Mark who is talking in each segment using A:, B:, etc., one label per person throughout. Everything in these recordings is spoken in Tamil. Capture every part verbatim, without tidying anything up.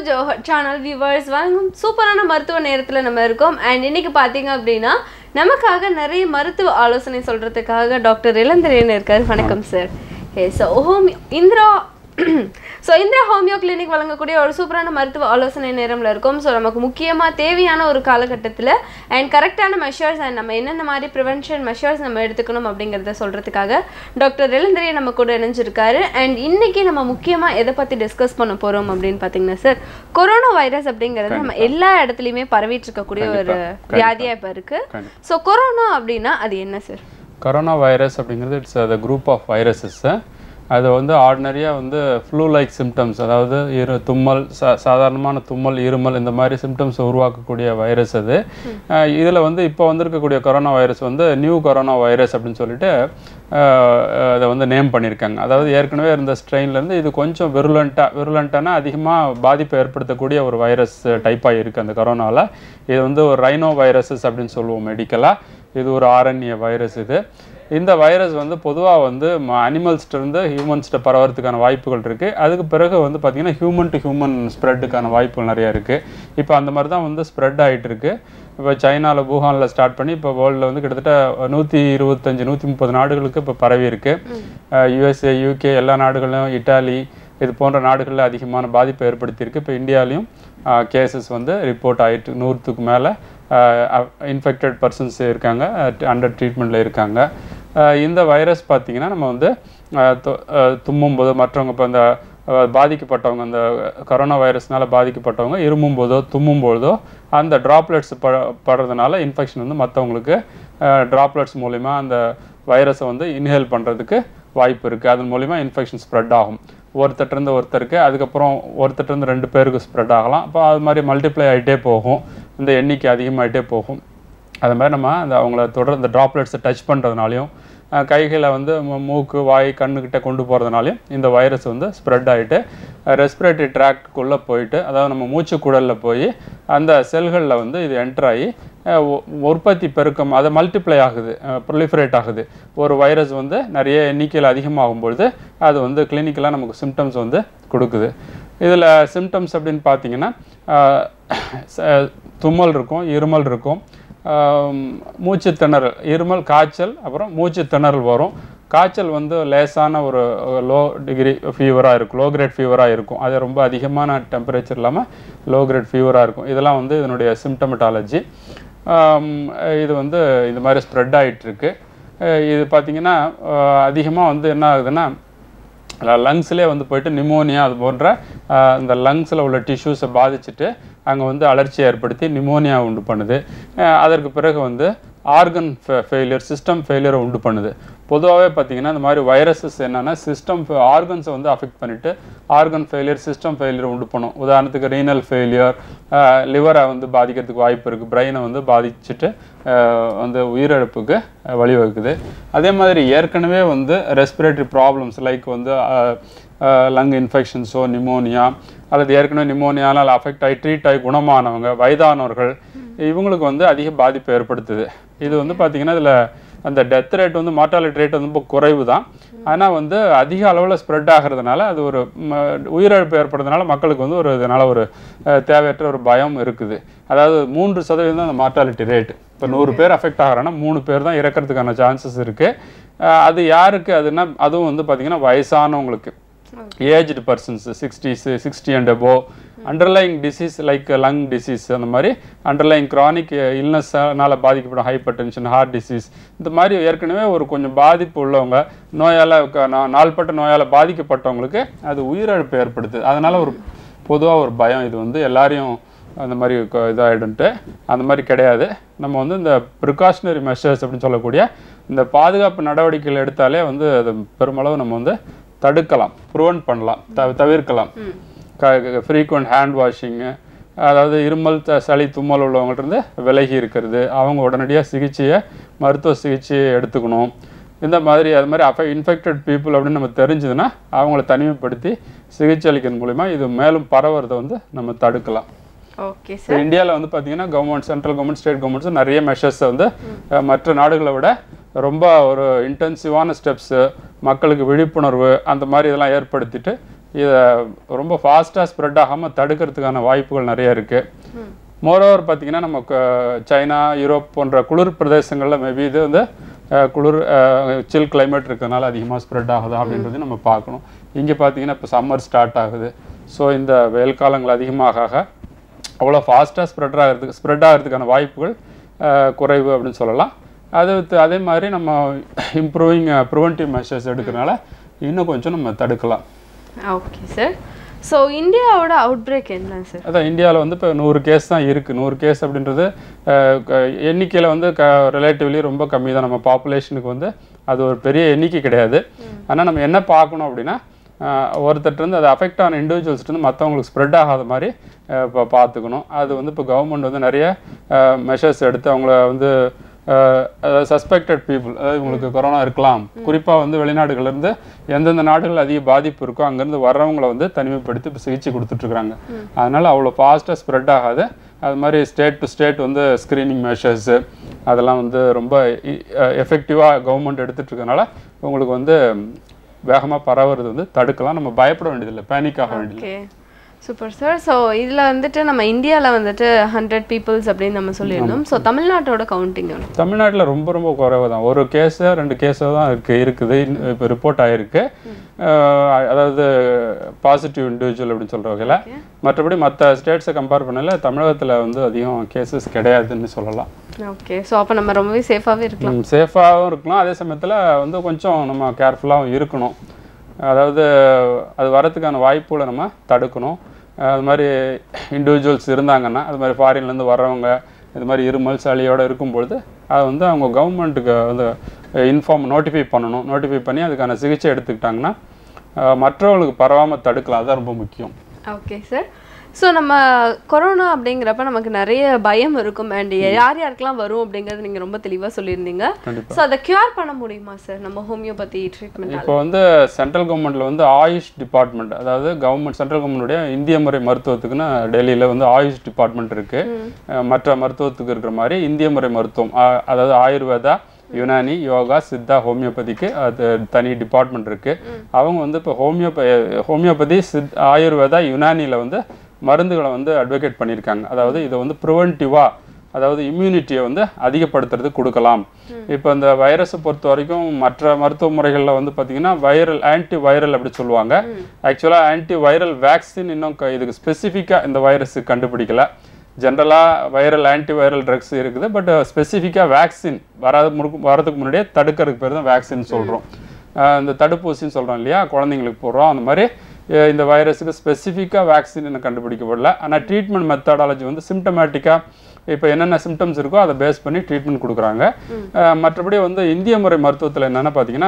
A: ஜோஹர் சேனல் வியூவர்ஸ் வணக்கம். சூப்பரான மருத்துவ நேரத்தில் நம்ம இருக்கோம். அண்ட் இன்னைக்கு பார்த்தீங்க அப்படின்னா நமக்காக நிறைய மருத்துவ ஆலோசனை சொல்கிறதுக்காக டாக்டர் இளந்திரையன் இருக்கார். வணக்கம் சார். ஏ so home Indira so Indira homeo clinic வழங்கக்கூடிய ஒரு சூப்பரான மருத்துவ ஆலோசனை நேரமில் இருக்கும். ஸோ நமக்கு முக்கியமாக தேவையான ஒரு காலகட்டத்தில் அண்ட் கரெக்டான மெஷர்ஸ் அண்ட் நம்ம என்னென்ன மாதிரி ப்ரிவென்ஷன் மெஷர்ஸ் நம்ம எடுத்துக்கணும் அப்படிங்கிறத சொல்கிறதுக்காக டாக்டர் இளந்திரையன் நம்ம கூட இணைஞ்சிருக்காரு. அண்ட் இன்னைக்கு நம்ம முக்கியமாக எதை பற்றி டிஸ்கஸ் பண்ண போகிறோம் அப்படின்னு பார்த்தீங்கன்னா சார், கொரோனா வைரஸ் அப்படிங்கிறது நம்ம எல்லா இடத்துலையுமே பரவிட்டு இருக்கக்கூடிய ஒரு வியாதியாக இப்போ இருக்குது. ஸோ கொரோனா அப்படின்னா அது என்ன சார்?
B: கொரோனா வைரஸ் அப்படிங்கிறது it's the group of viruses. அது வந்து ஆர்டினரியாக வந்து ஃப்ளூ லைக் சிம்டம்ஸ், அதாவது இரு தும்மல், சா சாதாரணமான தும்மல், இருமல், இந்த மாதிரி சிம்டம்ஸ் உருவாக்கக்கூடிய வைரஸ் அது. இதில் வந்து இப்போ வந்திருக்கக்கூடிய கொரோனா வைரஸ் வந்து நியூ கொரோனா வைரஸ் அப்படின்னு சொல்லிட்டு அதை வந்து நேம் பண்ணியிருக்காங்க. அதாவது ஏற்கனவே இருந்த ஸ்ட்ரெயின்லேருந்து இது கொஞ்சம் விருலண்ட்டாக விருலண்ட்டானா அதிகமாக பாதிப்பை ஏற்படுத்தக்கூடிய ஒரு வைரஸ் டைப்பாக இருக்குது அந்த கொரோனாவில். இது வந்து ஒரு ரைனோ வைரஸஸ் அப்படின்னு சொல்லுவோம் மெடிக்கலாக. இது ஒரு ஆர்என்ஏ வைரஸ். இது இந்த வைரஸ் வந்து பொதுவாக வந்து அனிமல்ஸ்கிட்டருந்து ஹியூமன்ஸ்கிட்ட பரவறதுக்கான வாய்ப்புகள் இருக்குது. அதுக்கு பிறகு வந்து பார்த்திங்கன்னா ஹியூமன் டு ஹியூமன் ஸ்ப்ரெட்டுக்கான வாய்ப்புகள் நிறையா இருக்குது. இப்போ அந்த மாதிரி தான் வந்து ஸ்ப்ரெட் ஆகிட்டு இருக்கு. இப்போ சைனாவில் வூஹானில் ஸ்டார்ட் பண்ணி இப்போ வேர்ல்டில் வந்து கிட்டத்தட்ட நூற்றி இருபத்தஞ்சி நூற்றி முப்பது நாடுகளுக்கு இப்போ பரவி இருக்குது. யூஎஸ்ஏ, யூகே, எல்லா நாடுகளிலும், இட்டாலி இது போன்ற நாடுகளில் அதிகமான பாதிப்பை ஏற்படுத்தியிருக்கு. இப்போ இந்தியாவிலையும் கேசஸ் வந்து ரிப்போர்ட் ஆகிட்டு நூறுத்துக்கு மேலே இன்ஃபெக்டட் பர்சன்ஸ் இருக்காங்க, அண்டர் ட்ரீட்மெண்ட்டில் இருக்காங்க. இந்த வைரஸ் பார்த்திங்கன்னா நம்ம வந்து தும்மும் போது மற்றவங்க இப்போ இந்த பாதிக்கப்பட்டவங்க அந்த கொரோனா வைரஸ்னால் பாதிக்கப்பட்டவங்க இருமும் போதோ தும்மும் போதோ அந்த ட்ராப்லெட்ஸ் ப படுறதுனால இன்ஃபெக்ஷன் வந்து மற்றவங்களுக்கு ட்ராப்லெட்ஸ் மூலிமா அந்த வைரஸை வந்து இன்ஹேல் பண்ணுறதுக்கு வாய்ப்பு இருக்குது. அதன் மூலிமா இன்ஃபெக்ஷன் ஸ்ப்ரெட் ஆகும் ஒருத்தர்லேருந்து ஒருத்தருக்கு, அதுக்கப்புறம் ஒருத்தர்லேருந்து ரெண்டு பேருக்கு ஸ்ப்ரெட் ஆகலாம். அப்போ அது மாதிரி மல்டிப்ளை ஆகிட்டே போகும், இந்த எண்ணிக்கை அதிகமாகிட்டே போகும். அது மாதிரி நம்ம அந்த அவங்கள தொடர் இந்த ட்ராப்லெட்ஸை டச் பண்ணுறதுனாலையும் கைகளை வந்து மூக்கு, வாய், கண்ணுக்கிட்ட கொண்டு போகிறதுனாலையும் இந்த வைரஸ் வந்து ஸ்ப்ரெட் ஆகிட்டு ரெஸ்பிரேட்டரி ட்ராக்டுக்குள்ளே போயிட்டு, அதாவது நம்ம மூச்சு குடலில் போய் அந்த செல்களில் வந்து இது என்டர் ஆகி உற்பத்தி பெருக்கம் அதை மல்டிப்ளை ஆகுது, ப்ரொலிஃபரேட் ஆகுது. ஒரு வைரஸ் வந்து நிறைய எண்ணிக்கையில் அதிகமாகும் பொழுது அது வந்து கிளினிக்கலாக நமக்கு சிம்டம்ஸ் வந்து கொடுக்குது. இதில் சிம்டம்ஸ் அப்படின்னு பார்த்தீங்கன்னா தும்மல் இருக்கும், இருமல் இருக்கும், மூச்சு திணறல், இருமல், காய்ச்சல், அப்புறம் மூச்சு திணறல் வரும். காய்ச்சல் வந்து லேசான ஒரு லோ டிகிரி ஃபீவராக இருக்கும், லோ கிரேட் ஃபீவராக இருக்கும். அது ரொம்ப அதிகமான டெம்பரேச்சர் இல்லாமல் லோ கிரேட் ஃபீவராக இருக்கும். இதெல்லாம் வந்து இதனுடைய சிம்டமட்டாலஜி. இது வந்து இந்த மாதிரி ஸ்ப்ரெட் ஆகிட்டுருக்கு. இது பார்த்திங்கன்னா அதிகமாக வந்து என்ன ஆகுதுன்னா லங்ஸ்லேயே வந்து போயிட்டு நிமோனியா அது போன்ற இந்த லங்ஸில் உள்ள டிஷ்யூஸை பாதிச்சுட்டு அங்கே வந்து அலர்ச்சியை ஏற்படுத்தி நிமோனியா உண்டு பண்ணுது. அதற்கு பிறகு வந்து ஆர்கன் ஃபெ ஃபெயிலியர் சிஸ்டம் ஃபெயிலியரை உண்டு பண்ணுது. பொதுவாகவே பார்த்திங்கன்னா இந்த மாதிரி வைரஸஸ் என்னென்னா சிஸ்டம் ஆர்கன்ஸை வந்து அஃபெக்ட் பண்ணிவிட்டு ஆர்கன் ஃபெயிலியர், சிஸ்டம் ஃபெயிலியர் உண்டு பண்ணும். உதாரணத்துக்கு ரீனல் ஃபெயிலியர், லிவரை வந்து பாதிக்கிறதுக்கு வாய்ப்பு இருக்குது, பிரெயினை வந்து பாதிச்சுட்டு வந்து உயிரிழப்புக்கு வழிவகுக்குது. அதே மாதிரி ஏற்கனவே வந்து ரெஸ்பிரேட்டரி ப்ராப்ளம்ஸ் லைக் வந்து லங் இன்ஃபெக்ஷன்ஸோ, நிமோனியா, அல்லது ஏற்கனவே நிமோனியானால் அஃபெக்ட் ஆகி ட்ரீட் ஆகி குணமானவங்க, வயதானவர்கள், இவங்களுக்கு வந்து அதிக பாதிப்பை ஏற்படுத்துது. இது வந்து பார்த்திங்கன்னா இதில் அந்த டெத் ரேட் வந்து மார்ட்டாலிட்டி ரேட் வந்து ரொம்ப குறைவு தான். ஆனால் வந்து அதிக அளவில் ஸ்ப்ரெட் ஆகிறதுனால அது ஒரு உயிரிழப்பு ஏற்படுறதுனால மக்களுக்கு வந்து ஒரு இதனால் ஒரு தேவையற்ற ஒரு பயம் இருக்குது. அதாவது மூன்று சதவீதம் தான் அந்த மார்ட்டாலிட்டி ரேட். இப்போ நூறு பேர் அஃபெக்ட் ஆகிறாங்கன்னா மூணு பேர் தான் இறக்கிறதுக்கான சான்சஸ் இருக்குது. அது யாருக்கு அதுனா அதுவும் வந்து பார்த்திங்கன்னா வயசானவங்களுக்கு, aged persons, sixties sixty and above, underlying disease like lung disease, அந்த மாதிரி அண்டர்லைங் க்ரானிக் இல்னஸ்னால் பாதிக்கப்படும் ஹைப்பர் டென்ஷன், ஹார்ட் டிசீஸ், இந்த மாதிரி ஏற்கனவே ஒரு கொஞ்சம் பாதிப்பு உள்ளவங்க, நோயால் நாள்பட்ட நோயால் பாதிக்கப்பட்டவங்களுக்கு அது உயிரிழப்பு ஏற்படுத்துது. அதனால் ஒரு பொதுவாக ஒரு பயம், இது வந்து எல்லாரையும் அந்த மாதிரி இதாகிடுன்ட்டு அந்த மாதிரி கிடையாது. நம்ம வந்து இந்த ப்ரிகாஷனரி மெஷர்ஸ் அப்படின்னு சொல்லக்கூடிய இந்த பாதுகாப்பு நடவடிக்கைகள் எடுத்தாலே வந்து அது பெருமளவு நம்ம வந்து தடுக்கலாம், ப்ரிவென்ட் பண்ணலாம், த தவிர்க்கலாம். க ஃப்ரீக்வெண்ட் ஹேண்ட் வாஷிங்கு, அதாவது இருமல், சளி, தும்மல் உள்ளவங்கள்ட்ட விலகி இருக்கிறது, அவங்க உடனடியாக சிகிச்சையை மருத்துவ சிகிச்சையை எடுத்துக்கணும். இந்த மாதிரி அது மாதிரி அஃபெ இன்ஃபெக்டட் பீப்புள் அப்படின்னு நம்ம தெரிஞ்சதுன்னா அவங்கள தனிமைப்படுத்தி சிகிச்சை அளிக்கிறது மூலிமா இது மேலும் பரவுறதை வந்து நம்ம தடுக்கலாம்.
A: Okay sir.
B: இந்தியாவில் வந்து பார்த்திங்கன்னா கவர்மெண்ட், சென்ட்ரல் கவர்மெண்ட், ஸ்டேட் கவர்மெண்ட்ஸும் நிறைய மெஷர்ஸை வந்து மற்ற நாடுகளை விட ரொம்ப ஒரு இன்டென்சிவான ஸ்டெப்ஸு, மக்களுக்கு விழிப்புணர்வு அந்த மாதிரி இதெல்லாம் ஏற்படுத்திட்டு இதை ரொம்ப ஃபாஸ்ட்டாக ஸ்ப்ரெட் ஆகாமல் தடுக்கிறதுக்கான வாய்ப்புகள் நிறைய இருக்குது. மோரோவர் பார்த்திங்கன்னா நமக்கு சைனா, யூரோப் போன்ற குளிர் பிரதேசங்களில் மேபி இது வந்து குளிர் சில் கிளைமேட் இருக்கிறதுனால அதிகமாக ஸ்ப்ரெட் ஆகுதா அப்படின்றது நம்ம பார்க்கணும். இங்கே பார்த்திங்கன்னா இப்போ சம்மர் ஸ்டார்ட் ஆகுது. ஸோ இந்த வெயில் காலங்கள் அதிகமாக ஆக அவ்வளோ ஃபாஸ்ட்டாக ஸ்ப்ரெட் ஆகிறதுக்கு ஸ்ப்ரெட் ஆகிறதுக்கான வாய்ப்புகள் குறைவு அப்படின்னு சொல்லலாம். அது அதே மாதிரி நம்ம இம்ப்ரூவிங் ப்ரிவென்டிவ் மெஷர்ஸ் எடுக்கிறனால இன்னும் கொஞ்சம் நம்ம தடுக்கலாம்.
A: Okay sir. ஸோ இந்தியாவோட அவுட் பிரேக் என்ன சார்?
B: அதான் இந்தியாவில் வந்து இப்போ நூறு கேஸ் தான் இருக்குது. நூறு கேஸ் அப்படின்றது எண்ணிக்கையில் வந்து க ரிலேட்டிவ்லி ரொம்ப கம்மி தான். நம்ம பாப்புலேஷனுக்கு வந்து அது ஒரு பெரிய எண்ணிக்கை கிடையாது. ஆனால் நம்ம என்ன பார்க்கணும் அப்படின்னா ஒருத்தர்லேருந்து அது அஃபெக்ட் ஆன இண்டிவிஜுவல்ஸ்ட்டு மற்றவங்களுக்கு ஸ்ப்ரெட் ஆகாத மாதிரி இப்போ பார்த்துக்கணும். அது வந்து இப்போ கவர்மெண்ட் வந்து நிறைய மெஷர்ஸ் எடுத்து அவங்கள வந்து அதாவது சஸ்பெக்டட் பீப்புள், அதாவது உங்களுக்கு கொரோனா இருக்கலாம், குறிப்பாக வந்து வெளிநாடுகள்லேருந்து எந்தெந்த நாடுகள் அதிக பாதிப்பு இருக்கோ அங்கேருந்து வர்றவங்களை வந்து தனிமைப்படுத்தி இப்போ சிகிச்சை கொடுத்துட்ருக்குறாங்க. அதனால் அவ்வளோ ஃபாஸ்ட்டாக ஸ்ப்ரெட் ஆகாது. அது மாதிரி ஸ்டேட் டு ஸ்டேட் வந்து ஸ்க்ரீனிங் மெஷர்ஸு அதெல்லாம் வந்து ரொம்ப எஃபெக்டிவாக கவர்மெண்ட் எடுத்துகிட்ருக்கனால உங்களுக்கு வந்து வேகமாக பரவுறது வந்து தடுக்கலாம். நம்ம பயப்பட வேண்டியதில்லை, பேனிக் ஆக வேண்டியதில்லை.
A: Super sir. ஸோ இதில் வந்துட்டு நம்ம இந்தியாவில் வந்துட்டு ஹண்ட்ரட் பீப்புள்ஸ் அப்படின்னு நம்ம சொல்லியிருந்தோம். ஸோ தமிழ்நாட்டோட கவுண்டிங்
B: தமிழ்நாட்டில் ரொம்ப ரொம்ப குறைவு தான். ஒரு கேஸு ரெண்டு கேஸு தான் இருக்குது இருக்குது இப்போ ரிப்போர்ட் ஆகிருக்கு. அதாவது பாசிட்டிவ் இண்டிவிஜுவல் அப்படின்னு சொல்கிற வகையில். மற்றபடி மற்ற ஸ்டேட்ஸை கம்பேர் பண்ணல தமிழகத்தில் வந்து அதிகம் கேசஸ் கிடையாதுன்னு சொல்லலாம்.
A: ஓகே. ஸோ அப்போ நம்ம ரொம்பவே சேஃபாகவே இருக்கலாம்.
B: சேஃபாகவும் இருக்கலாம். அதே சமயத்தில் வந்து கொஞ்சம் நம்ம கேர்ஃபுல்லாகவும் இருக்கணும். அதாவது அது வரத்துக்கான வாய்ப்புகளை நம்ம தடுக்கணும். அது மாதிரி இண்டிவிஜுவல்ஸ் இருந்தாங்கன்னா அது மாதிரி ஃபாரின்லேருந்து வர்றவங்க இது மாதிரி இருமல் சளியோடு இருக்கும்பொழுது அதை வந்து அவங்க கவர்மெண்ட்டுக்கு வந்து இன்ஃபார்ம் நோட்டிஃபை பண்ணணும். நோட்டிஃபை பண்ணி அதுக்கான சிகிச்சை எடுத்துக்கிட்டாங்கன்னா மற்றவங்களுக்கு பரவாமல் தடுக்கலாம். அதுதான் ரொம்ப முக்கியம்.
A: Okay sir. ஸோ நம்ம கொரோனா அப்படிங்கிறப்ப நமக்கு நிறைய பயம் இருக்கும். அண்ட் யார் யாருக்கெல்லாம் வரும் அப்படிங்கிறது நீங்கள் ரொம்ப தெளிவாக சொல்லியிருந்தீங்க. ஸோ அதை க்யூர் பண்ண முடியுமா சார் நம்ம ஹோமியோபதி ட்ரீட்மெண்ட்?
B: இப்போ வந்து சென்ட்ரல் கவர்மெண்ட்டில் வந்து ஆயுஷ் டிபார்ட்மெண்ட், அதாவது கவர்மெண்ட் சென்ட்ரல் கவர்மெண்ட்டுடைய இந்திய முறை மருத்துவத்துக்குன்னு டெல்லியில் வந்து ஆயுஷ் டிபார்ட்மெண்ட் இருக்குது. மற்ற மருத்துவத்துக்கு இருக்கிற மாதிரி இந்திய முறை மருத்துவம், அதாவது ஆயுர்வேதா, யுனானி, யோகா, சித்தா, ஹோமியோபதிக்கு அது தனி டிபார்ட்மெண்ட் இருக்குது. அவங்க வந்து இப்போ ஹோமியோப ஹோமியோபதி சித் ஆயுர்வேதா யுனானியில் வந்து மருந்துகளை வந்து அட்வொகேட் பண்ணியிருக்காங்க. அதாவது இதை வந்து ப்ரிவென்டிவாக, அதாவது இம்யூனிட்டியை வந்து அதிகப்படுத்துறதுக்கு கொடுக்கலாம். இப்போ இந்த வைரஸை பொறுத்த வரைக்கும் மற்ற மருத்துவ முறைகளில் வந்து பார்த்திங்கன்னா வைரல் ஆன்டி வைரல் அப்படி சொல்லுவாங்க. ஆக்சுவலாக ஆன்டி வைரல் வேக்சின் இன்னும் இதுக்கு ஸ்பெசிஃபிக்காக இந்த வைரஸுக்கு கண்டுபிடிக்கல. ஜென்ரலாக வைரல் ஆன்டி வைரல் ட்ரக்ஸ் இருக்குது. பட் ஸ்பெசிஃபிக்காக வேக்சின் வராது வரதுக்கு முன்னாடியே தடுக்கிறதுக்கு பேர் தான் வேக்சின் சொல்கிறோம். இந்த தடுப்பூசின்னு சொல்கிறோம் இல்லையா, குழந்தைங்களுக்கு போடுறோம். அந்த மாதிரி இந்த வைரஸுக்கு ஸ்பெசிஃபிக்காக வேக்சின் இன்னும் கண்டுபிடிக்கப்படல. ஆனால் ட்ரீட்மெண்ட் மெத்தடாலஜி வந்து சிம்டமேட்டிக்காக இப்போ என்னென்ன சிம்டம்ஸ் இருக்கோ அதை பேஸ் பண்ணி ட்ரீட்மெண்ட் கொடுக்குறாங்க. மற்றபடி வந்து இந்திய முறை மருத்துவத்தில் என்னென்னா பார்த்தீங்கன்னா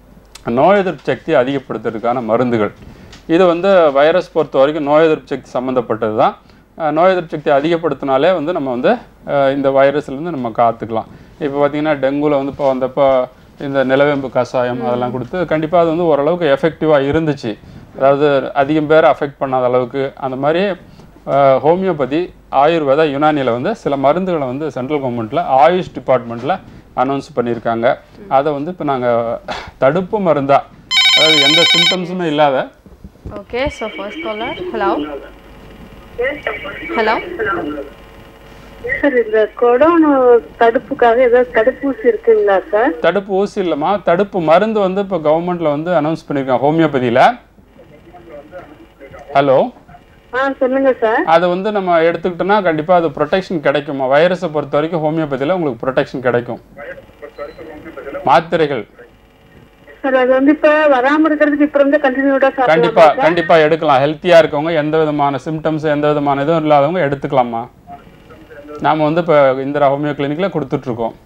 B: நோய் எதிர்ப்பு சக்தியை அதிகப்படுத்துறதுக்கான மருந்துகள். இது வந்து வைரஸ் பொறுத்த வரைக்கும் நோய் எதிர்ப்பு சக்தி சம்மந்தப்பட்டது தான். நோய் எதிர்ப்பு சக்தி அதிகப்படுத்தினாலே வந்து நம்ம வந்து இந்த வைரஸ்லேருந்து நம்ம காத்துக்கலாம். இப்போ பார்த்திங்கன்னா டெங்குவில் வந்து இப்போ வந்தப்போ இந்த நிலவேம்பு கஷாயம் அதெல்லாம் கொடுத்து கண்டிப்பாக அது வந்து ஓரளவுக்கு எஃபெக்டிவாக இருந்துச்சு. அதாவது அதிகம் பேர் அஃபெக்ட் பண்ணாத அளவுக்கு. அந்த மாதிரி ஹோமியோபதி, ஆயுர்வேதா, யுனானியில் வந்து சில மருந்துகளை வந்து சென்ட்ரல் கவர்மெண்ட்டில் ஆயுஷ் டிபார்ட்மெண்ட்டில் அனௌன்ஸ் பண்ணியிருக்காங்க. அதை வந்து இப்போ நாங்கள் தடுப்பு மருந்தா, அதாவது எந்த சிம்டம்ஸுமே இல்லாத.
A: Okay. So first caller. Hello hello
C: sir, இந்த கொரோனா தடுப்புக்காக ஏதாவது தடுப்பூசி இருக்குங்களா சார்?
B: தடுப்பு ஊசி இல்லைம்மா, தடுப்பு மருந்து வந்து இப்போ கவர்மெண்ட்டில் வந்து அனௌன்ஸ் பண்ணியிருக்காங்க ஹோமியோபதியில். ஹலோ
C: ஆ சொல்லுங்க சார்.
B: அதை வந்து நம்ம எடுத்துக்கிட்டோம்னா கண்டிப்பாக அது ப்ரொடெக்ஷன் கிடைக்குமா? வைரஸை பொறுத்த வரைக்கும் ஹோமியோபதியில் உங்களுக்கு ப்ரொடெக்ஷன் கிடைக்கும். மாத்திரைகள்
C: சார் அது வந்து இப்போ வராமல் இருக்கிறதுக்கு இப்போ இருந்து கண்டினியூடா சார்
B: கண்டிப்பாக கண்டிப்பாக எடுக்கலாம். ஹெல்த்தியாக இருக்கவங்க, எந்த விதமான சிம்டம்ஸ் எந்த விதமான இதுவும் இல்லாதவங்க எடுத்துக்கலாமா. நாம் வந்து இப்போ இந்திரா ஹோமியோ கிளினிக்கில் கொடுத்துட்ருக்கோம்.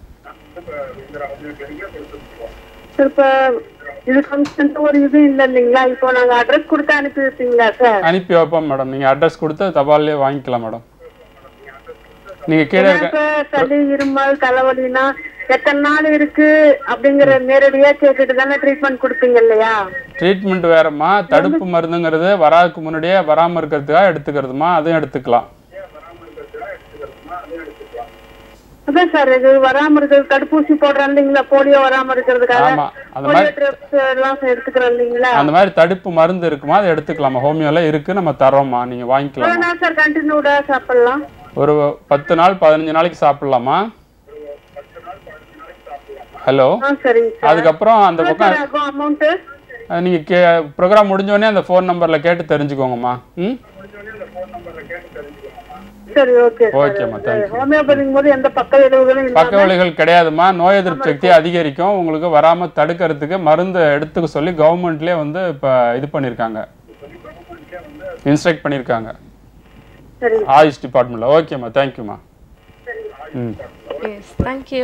C: சார் இப்போ இதுக்கு வந்து ஒரு இது இல்லை இல்லைங்களா? இப்போ நாங்கள் அட்ரஸ் கொடுத்து அனுப்பி வைப்பீங்களா சார்?
B: அனுப்பி வைப்போம் மேடம். நீங்கள் அட்ரஸ் கொடுத்து தபால்லே வாங்கிக்கலாம் மேடம். நீங்கள் கீழே இருக்க
C: சளி, இருமல், தலைவலினா எத்தனை நாள் இருக்கு அப்படிங்கிற நேரடியாக கேட்டுட்டு தானே ட்ரீட்மெண்ட் கொடுப்பீங்க இல்லையா?
B: ட்ரீட்மெண்ட் வேறம்மா. தடுப்பு மருந்துங்கிறது வராதுக்கு முன்னாடியே வராமல் இருக்கிறதுக்காக எடுத்துக்கிறதுமா, அதுவும் எடுத்துக்கலாம்.
C: அதான் சார் இது வராம இருக்கிறது தடுப்பூசி போடுறோம் இல்லைங்களா, போலியோ வராம இருக்கிறதுக்காக
B: ஆமா அந்த
C: போலியோ
B: மாதிரி
C: ட்ரிப்ஸ் எல்லாம் எடுத்துக்கிறோம் இல்லைங்களா.
B: அந்த மாதிரி தடுப்பு மருந்து இருக்குமா அதை எடுத்துக்கலாமா? ஹோமியோல இருக்கு, நம்ம தரோம்மா, நீங்க வாங்கிக்கலாமா?
C: எவ்வளவு நாள் சார் கண்டினியூடா சாப்பிடலாம்?
B: ஒரு பத்து நாள் பதினஞ்சு நாளைக்கு சாப்பிடலாமா? ஹலோ,
C: ஆ சரிங்க சார்.
B: அதுக்கப்புறம் அந்த பக்கம்
C: அமௌண்ட்
B: நீங்க கே ப்ரோக்ராம் முடிஞ்ச உடனே அந்த ஃபோன் நம்பர்ல கேட்டு தெரிஞ்சுக்கோங்கம்மா. ம்
C: சரி, ஓகே
B: ஓகேம்மா, தேங்க்யூ.
C: ஹோமியோபதிக்கும் போது எந்த பக்க விளைவுகளும் இல்ல.
B: பக்க விளைவுகள் கிடையாதுமா. நோய் எதிர்ப்பு சக்தி அதிகரிக்கும். உங்களுக்கு வராம தடுக்கிறதுக்கு மருந்து எடுத்துக்க சொல்லி கவர்மெண்ட்லயே வந்து இப்ப இது பண்ணிருக்காங்க, இன்ஸ்ட்ரக்ட் பண்ணிருக்காங்க ஆயுஷ் டிபார்ட்மெண்ட்ல. ஓகேம்மா, தேங்க்யூமா. ம்
A: எஸ், தேங்க்யூ.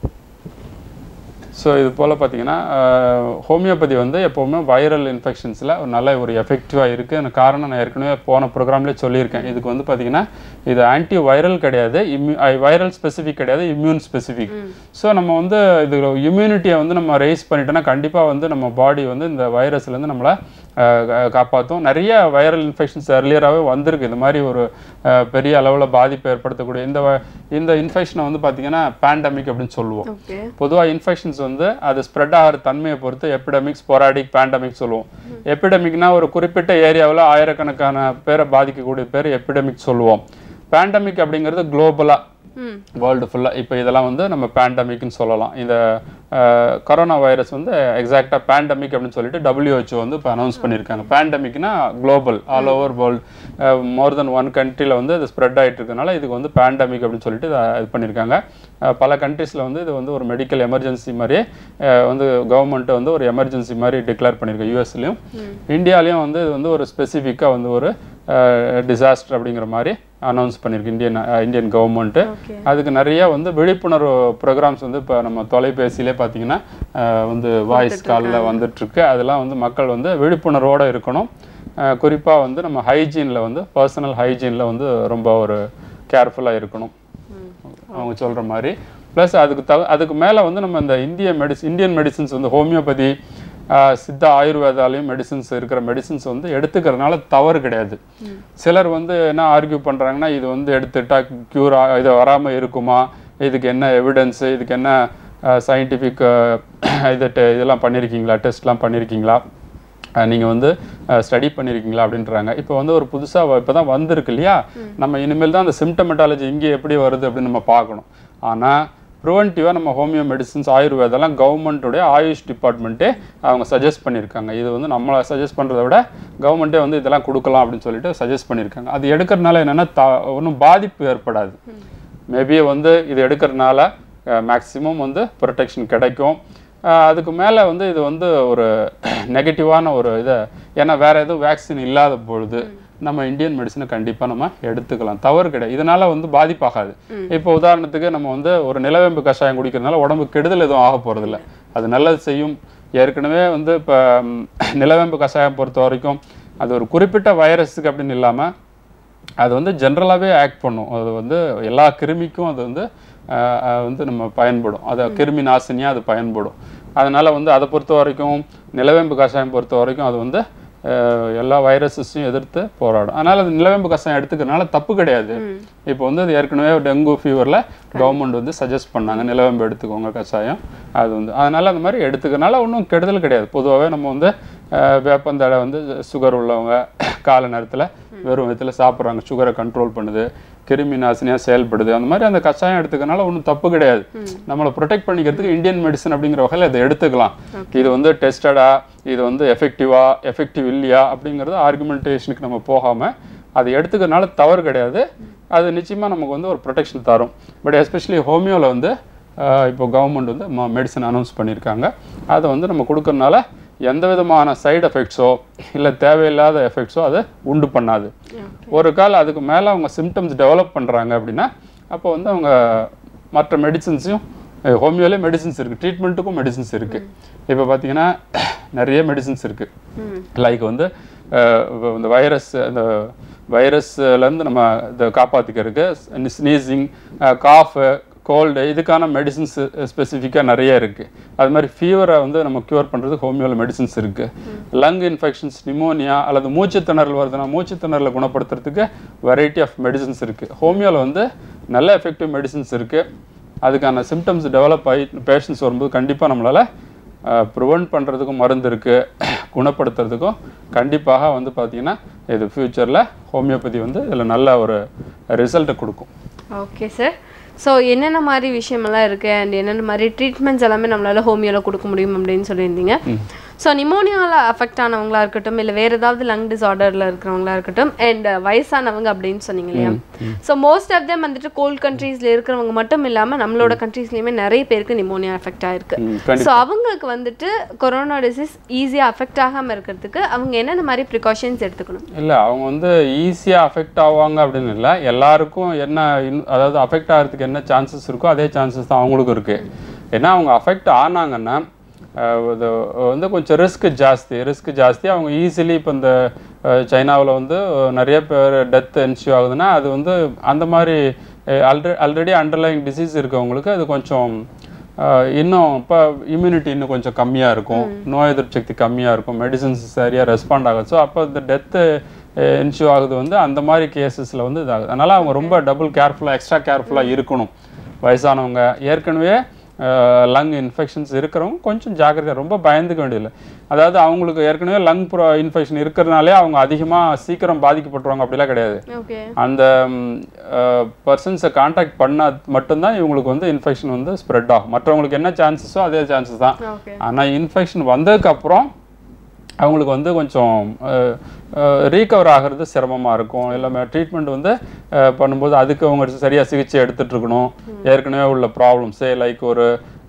B: ஸோ இது போல் பார்த்தீங்கன்னா ஹோமியோபதி வந்து எப்போவுமே வைரல் இன்ஃபெக்ஷன்ஸில் ஒரு நல்ல ஒரு எஃபெக்டிவாக இருக்குது. அந்த காரணம் நான் ஏற்கனவே போன ப்ரோக்ராம்லேயே சொல்லியிருக்கேன். இதுக்கு வந்து பார்த்தீங்கன்னா இது ஆன்டி வைரல் கிடையாது, இம்யூ வைரல் ஸ்பெசிஃபிக் கிடையாது, இம்யூன் ஸ்பெசிஃபிக். ஸோ நம்ம வந்து இது இம்யூனிட்டியை வந்து நம்ம ரைஸ் பண்ணிட்டோன்னா கண்டிப்பாக வந்து நம்ம பாடி வந்து இந்த வைரஸ்லேருந்து நம்மளை காப்பாற்றும். நிறைய வைரல் இன்ஃபெக்ஷன்ஸ் எர்லியராகவே வந்திருக்கு. இந்த மாதிரி ஒரு பெரிய அளவில் பாதிப்பை ஏற்படுத்தக்கூடிய இந்த இந்த இன்ஃபெக்ஷனை வந்து பார்த்தீங்கன்னா பேண்டமிக் அப்படின்னு சொல்லுவோம். பொதுவாக இன்ஃபெக்ஷன்ஸ் வந்து அது ஸ்ப்ரெட் ஆகிற தன்மையை பொறுத்து எபிடமிக், ஸ்பொராடிக், பேண்டமிக் சொல்லுவோம். எபிடமிக்னா ஒரு குறிப்பிட்ட ஏரியாவில் ஆயிரக்கணக்கான பேரை பாதிக்கக்கூடிய பேர் எபிடமிக் சொல்லுவோம். பேண்டமிக் அப்படிங்கிறது குளோபலாக வேர்ல்டு ஃபுல்லாக இப்போ இதெல்லாம் வந்து நம்ம பேண்டமிக்னு சொல்லலாம். இந்த கொரோனா வைரஸ் வந்து எக்ஸாக்டாக பேண்டமிக் அப்படின்னு சொல்லிட்டு டபிள்யூஹெச்ஓ வந்து இப்போ அனௌன்ஸ் பண்ணியிருக்காங்க. பேண்டமிக்னா global, all over world, more than one கண்ட்ரியில் வந்து இது ஸ்ப்ரெட் ஆகிட்டு இருக்கனால இதுக்கு வந்து பேண்டமிக் அப்படின்னு சொல்லிட்டு இது பண்ணியிருக்காங்க. பல கண்ட்ரீஸில் வந்து இது வந்து ஒரு மெடிக்கல் எமர்ஜென்சி மாதிரியே வந்து கவர்மெண்ட்டு வந்து ஒரு எமர்ஜென்சி மாதிரி டிக்ளேர் பண்ணியிருக்காங்க. யூஎஸ்லேயும் இந்தியாலையும் வந்து இது வந்து ஒரு ஸ்பெசிஃபிக்காக வந்து ஒரு டிசாஸ்டர் அப்படிங்கிற மாதிரி அனௌன்ஸ் பண்ணியிருக்கு இந்தியன் இந்தியன் கவர்மெண்ட்டு. அதுக்கு நிறைய வந்து விழிப்புணர்வு ப்ரோக்ராம்ஸ் வந்து இப்போ நம்ம தொலைபேசியிலே பார்த்தீங்கன்னா வந்து வாய்ஸ் காலில் வந்துட்டுருக்கு. அதெல்லாம் வந்து மக்கள் வந்து விழிப்புணர்வோடு இருக்கணும். குறிப்பாக வந்து நம்ம ஹைஜீனில் வந்து பர்சனல் ஹைஜீனில் வந்து ரொம்ப ஒரு கேர்ஃபுல்லாக இருக்கணும் அவங்க சொல்கிற மாதிரி. ப்ளஸ் அதுக்கு தவ அதுக்கு மேலே வந்து நம்ம இந்த இந்திய மெடிஸ் இந்தியன் மெடிசின்ஸ் வந்து ஹோமியோபதி, சித்தா, ஆயுர்வேதாலையும் மெடிசின்ஸ் இருக்கிற மெடிசின்ஸ் வந்து எடுத்துக்கிறதுனால தவறு கிடையாது. சிலர் வந்து என்ன ஆர்கியூ பண்ணுறாங்கன்னா இது வந்து எடுத்துட்டா க்யூர் இது வராமல் இருக்குமா, இதுக்கு என்ன எவிடன்ஸு, இதுக்கு என்ன சயின்டிஃபிக் இது இதெல்லாம் பண்ணியிருக்கீங்களா, டெஸ்ட்லாம் பண்ணியிருக்கீங்களா, நீங்கள் வந்து ஸ்டடி பண்ணியிருக்கீங்களா அப்படின்றாங்க. இப்போ வந்து ஒரு புதுசாக இப்போ தான் வந்திருக்கு இல்லையா, நம்ம இனிமேல் தான் அந்த சிம்டமெட்டாலஜி இங்கே எப்படி வருது அப்படின்னு நம்ம பார்க்கணும். ஆனால் ப்ரிவென்டிவாக நம்ம ஹோமியோ மெடிசின்ஸ், ஆயுர்வேதெல்லாம் கவர்மெண்ட்டுடைய ஆயுஷ் டிபார்ட்மெண்ட்டே அவங்க சஜஸ்ட் பண்ணியிருக்காங்க. இது வந்து நம்மளை சஜஸ்ட் பண்ணுறத விட கவர்மெண்ட்டே வந்து இதெல்லாம் கொடுக்கலாம் அப்படின்னு சொல்லிட்டு சஜஸ்ட் பண்ணியிருக்காங்க. அது எடுக்கிறதுனால என்னென்னா த ஒன்றும் பாதிப்பு ஏற்படாது. மேபி வந்து இது எடுக்கிறதுனால மேக்ஸிமம் வந்து ப்ரொடெக்ஷன் கிடைக்கும். அதுக்கு மேலே வந்து இது வந்து ஒரு நெகட்டிவான ஒரு இதை, ஏன்னா வேறு எதுவும் வேக்சின் இல்லாத பொழுது நம்ம இந்தியன் மெடிசனை கண்டிப்பாக நம்ம எடுத்துக்கலாம், தவறு கிடையாது. இதனால் வந்து பாதிப்பாகாது. இப்போ உதாரணத்துக்கு நம்ம வந்து ஒரு நிலவேம்பு கஷாயம் குடிக்கிறதுனால உடம்பு கெடுதல் எதுவும் ஆக போகிறதில்ல, அது நல்லது செய்யும். ஏற்கனவே வந்து இப்போ நிலவேம்பு கஷாயம் பொறுத்த வரைக்கும் அது ஒரு குறிப்பிட்ட வைரஸுக்கு அப்படின்னு இல்லாமல் அது வந்து ஜென்ரலாகவே ஆக்ட் பண்ணும். அது வந்து எல்லா கிருமிக்கும் அது வந்து வந்து நம்ம பயன்படும், அது கிருமி நாசினியாக அது பயன்படும். அதனால் வந்து அதை பொறுத்த வரைக்கும் நிலவேம்பு கஷாயம் பொறுத்த வரைக்கும் அது வந்து எல்லா வைரஸஸையும் எதிர்த்து போராடும். அதனால் அது நிலவேம்பு கஷாயம் எடுத்துக்கிறதுனால தப்பு கிடையாது. இப்போ வந்து அது ஏற்கனவே டெங்கு ஃபீவரில் கவர்மெண்ட் வந்து சஜஸ்ட் பண்ணாங்க நிலவேம்பு எடுத்துக்கோங்க கஷாயம். அது வந்து அதனால் அந்த மாதிரி எடுத்துக்கிறதுனால ஒன்றும் கெடுதல் கிடையாது. பொதுவாகவே நம்ம வந்து வேப்பந்தழை வந்து சுகர் உள்ளவங்க காலை நேரத்தில் வெறும் விதத்தில் சாப்பிட்றாங்க, சுகரை கண்ட்ரோல் பண்ணுது, கிருமி நாசினியாக செயல்படுது. அந்த மாதிரி அந்த கஷாயம் எடுத்துக்கிறதுனால ஒன்றும் தப்பு கிடையாது. நம்மளை ப்ரொடெக்ட் பண்ணிக்கிறதுக்கு இந்தியன் மெடிசன் அப்படிங்கிற வகையில் அதை எடுத்துக்கலாம். இது வந்து டெஸ்டடா, இது வந்து எஃபெக்டிவா எஃபெக்டிவ் இல்லையா அப்படிங்கிறது ஆர்குமெண்டேஷனுக்கு நம்ம போகாமல் அதை எடுத்துக்கிறதுனால தவறு கிடையாது. அது நிச்சயமாக நமக்கு வந்து ஒரு ப்ரொடெக்ஷன் தரும். பட் எஸ்பெஷலி ஹோமியோவில் வந்து இப்போ கவர்மெண்ட் வந்து மெடிசன் அனௌன்ஸ் பண்ணியிருக்காங்க. அதை வந்து நம்ம கொடுக்கறதுனால எந்த விதமான சைடு எஃபெக்ட்ஸோ இல்லை தேவையில்லாத எஃபெக்ட்ஸோ அதை உண்டு பண்ணாது. ஒரு கால் அதுக்கு மேலே அவங்க சிம்டம்ஸ் டெவலப் பண்ணுறாங்க அப்படின்னா அப்போ வந்து அவங்க மற்ற மெடிசின்ஸையும், ஹோமியோலே மெடிசின்ஸ் இருக்குது, ட்ரீட்மெண்ட்டுக்கும் மெடிசின்ஸ் இருக்குது. இப்போ பார்த்தீங்கன்னா நிறைய மெடிசின்ஸ் இருக்குது. லைக் வந்து இந்த வைரஸ் இந்த வைரஸ்லேருந்து நம்ம இதை காப்பாற்றிக்கிறதுக்கு ஸ்னீசிங், காஃபு, கோல்டு, இதுக்கான மெடிசின்ஸ் ஸ்பெசிஃபிக்காக நிறைய இருக்குது. அது மாதிரி ஃபீவரை வந்து நம்ம க்யூர் பண்ணுறதுக்கு ஹோமியோவில் மெடிசின்ஸ் இருக்குது. லங் இன்ஃபெக்ஷன்ஸ், நிமோனியா அல்லது மூச்சுத்திணறல் வருதுன்னா மூச்சுத்திணறலை குணப்படுத்துறதுக்கு வெரைட்டி ஆஃப் மெடிசின்ஸ் இருக்குது. ஹோமியோவில் வந்து நல்ல எஃபெக்டிவ் மெடிசின்ஸ் இருக்குது. அதுக்கான சிம்டம்ஸ் டெவலப் ஆகி பேஷண்ட்ஸ் வரும்போது கண்டிப்பாக நம்மளால் ப்ரிவெண்ட் பண்ணுறதுக்கும் மருந்து இருக்குது, குணப்படுத்துறதுக்கும் கண்டிப்பாக வந்து பார்த்திங்கன்னா இது ஃப்யூச்சரில் ஹோமியோபதி வந்து இதில் நல்ல ஒரு ரிசல்ட்டை கொடுக்கும்.
A: Okay sir. ஸோ என்னென்ன மாதிரி விஷயமெல்லாம் இருக்குது அண்ட் என்னென்ன மாதிரி ட்ரீட்மெண்ட்ஸ் எல்லாமே நம்மளால் ஹோமியோவில் கொடுக்க முடியும் அப்படின்னு சொல்லியிருந்தீங்க. ஸோ நிமோனியாவில் அஃபெக்ட் ஆனவங்களா இருக்கட்டும், இல்லை வேறு ஏதாவது லங் டிஸார்டரில் இருக்கிறவங்களா இருக்கட்டும், அண்ட் வயசானவங்க அப்படின்னு சொன்னீங்க இல்லையா. ஸோ மோஸ்ட் ஆஃப் தெம் வந்துட்டு கோல்ட் கண்ட்ரீஸில் இருக்கிறவங்க மட்டும் இல்லாமல் நம்மளோட கண்ட்ரீஸ்லேயுமே நிறைய பேருக்கு நிமோனியா அஃபெக்ட் ஆயிருக்கு. ஸோ அவங்களுக்கு வந்துட்டு கொரோனா டிசீஸ் ஈஸியாக அஃபெக்ட் ஆகாமல் இருக்கிறதுக்கு அவங்க என்னென்ன மாதிரி ப்ரிகாஷன்ஸ் எடுத்துக்கணும்?
B: இல்லை, அவங்க வந்து ஈஸியாக அஃபெக்ட் ஆவாங்க அப்படின்னு இல்லை, எல்லாருக்கும் என்ன அதாவது அஃபெக்ட் ஆகிறதுக்கு என்ன சான்சஸ் இருக்கோ அதே சான்சஸ் தான் அவங்களுக்கும் இருக்குது. ஏன்னா அவங்க அஃபெக்ட் ஆனாங்கன்னா இது வந்து கொஞ்சம் ரிஸ்க் ஜாஸ்தி ரிஸ்க் ஜாஸ்தி அவங்க ஈஸிலி இப்போ இந்த சைனாவில் வந்து நிறைய பேர் டெத் என்ஷ்யூ ஆகுதுன்னா அது வந்து அந்த மாதிரி ஆல்ரெடி ஆல்ரெடி அண்டர்லைங் டிசீஸ் இருக்கவங்களுக்கு அது கொஞ்சம் இன்னும் இப்போ இம்யூனிட்டி இன்னும் கொஞ்சம் கம்மியாக இருக்கும், நோய் எதிர்ப்பு சக்தி கம்மியாக இருக்கும், மெடிசன்ஸ் சரியாக ரெஸ்பாண்ட் ஆகுது. ஸோ அப்போ இந்த டெத்து என்ஷ்யூ ஆகுது வந்து அந்த மாதிரி கேசஸில் வந்து இதாகுது. அதனால் அவங்க ரொம்ப டபுள் கேர்ஃபுல்லாக எக்ஸ்ட்ரா கேர்ஃபுல்லாக இருக்கணும். வயசானவங்க, ஏற்கனவே லங் இன்ஃபெக்ஷன்ஸ் இருக்கிறவங்க கொஞ்சம் ஜாக்கிரதையாக, ரொம்ப பயந்துக்க வேண்டியதில்லை. அதாவது அவங்களுக்கு ஏற்கனவே லங் ப்ரோ இன்ஃபெக்ஷன் இருக்கிறதுனாலே அவங்க அதிகமாக சீக்கிரம் பாதிக்கப்பட்டுருவாங்க அப்படிலாம் கிடையாது. அந்த பர்சன்ஸை கான்டாக்ட் பண்ணால் மட்டும்தான் இவங்களுக்கு வந்து இன்ஃபெக்ஷன் வந்து ஸ்ப்ரெட் ஆகும். மற்றவங்களுக்கு என்ன சான்சஸோ அதே சான்சஸ் தான். ஆனால் இன்ஃபெக்ஷன் வந்ததுக்கப்புறம் அவங்களுக்கு வந்து கொஞ்சம் ரீகவர் ஆகிறது சிரமமாக இருக்கும். எல்லாமே ட்ரீட்மெண்ட் வந்து பண்ணும்போது அதுக்கு அவங்க சரியாக சிகிச்சை எடுத்துகிட்டு இருக்கணும். ஏற்கனவே உள்ள ப்ராப்ளம்ஸே லைக் ஒரு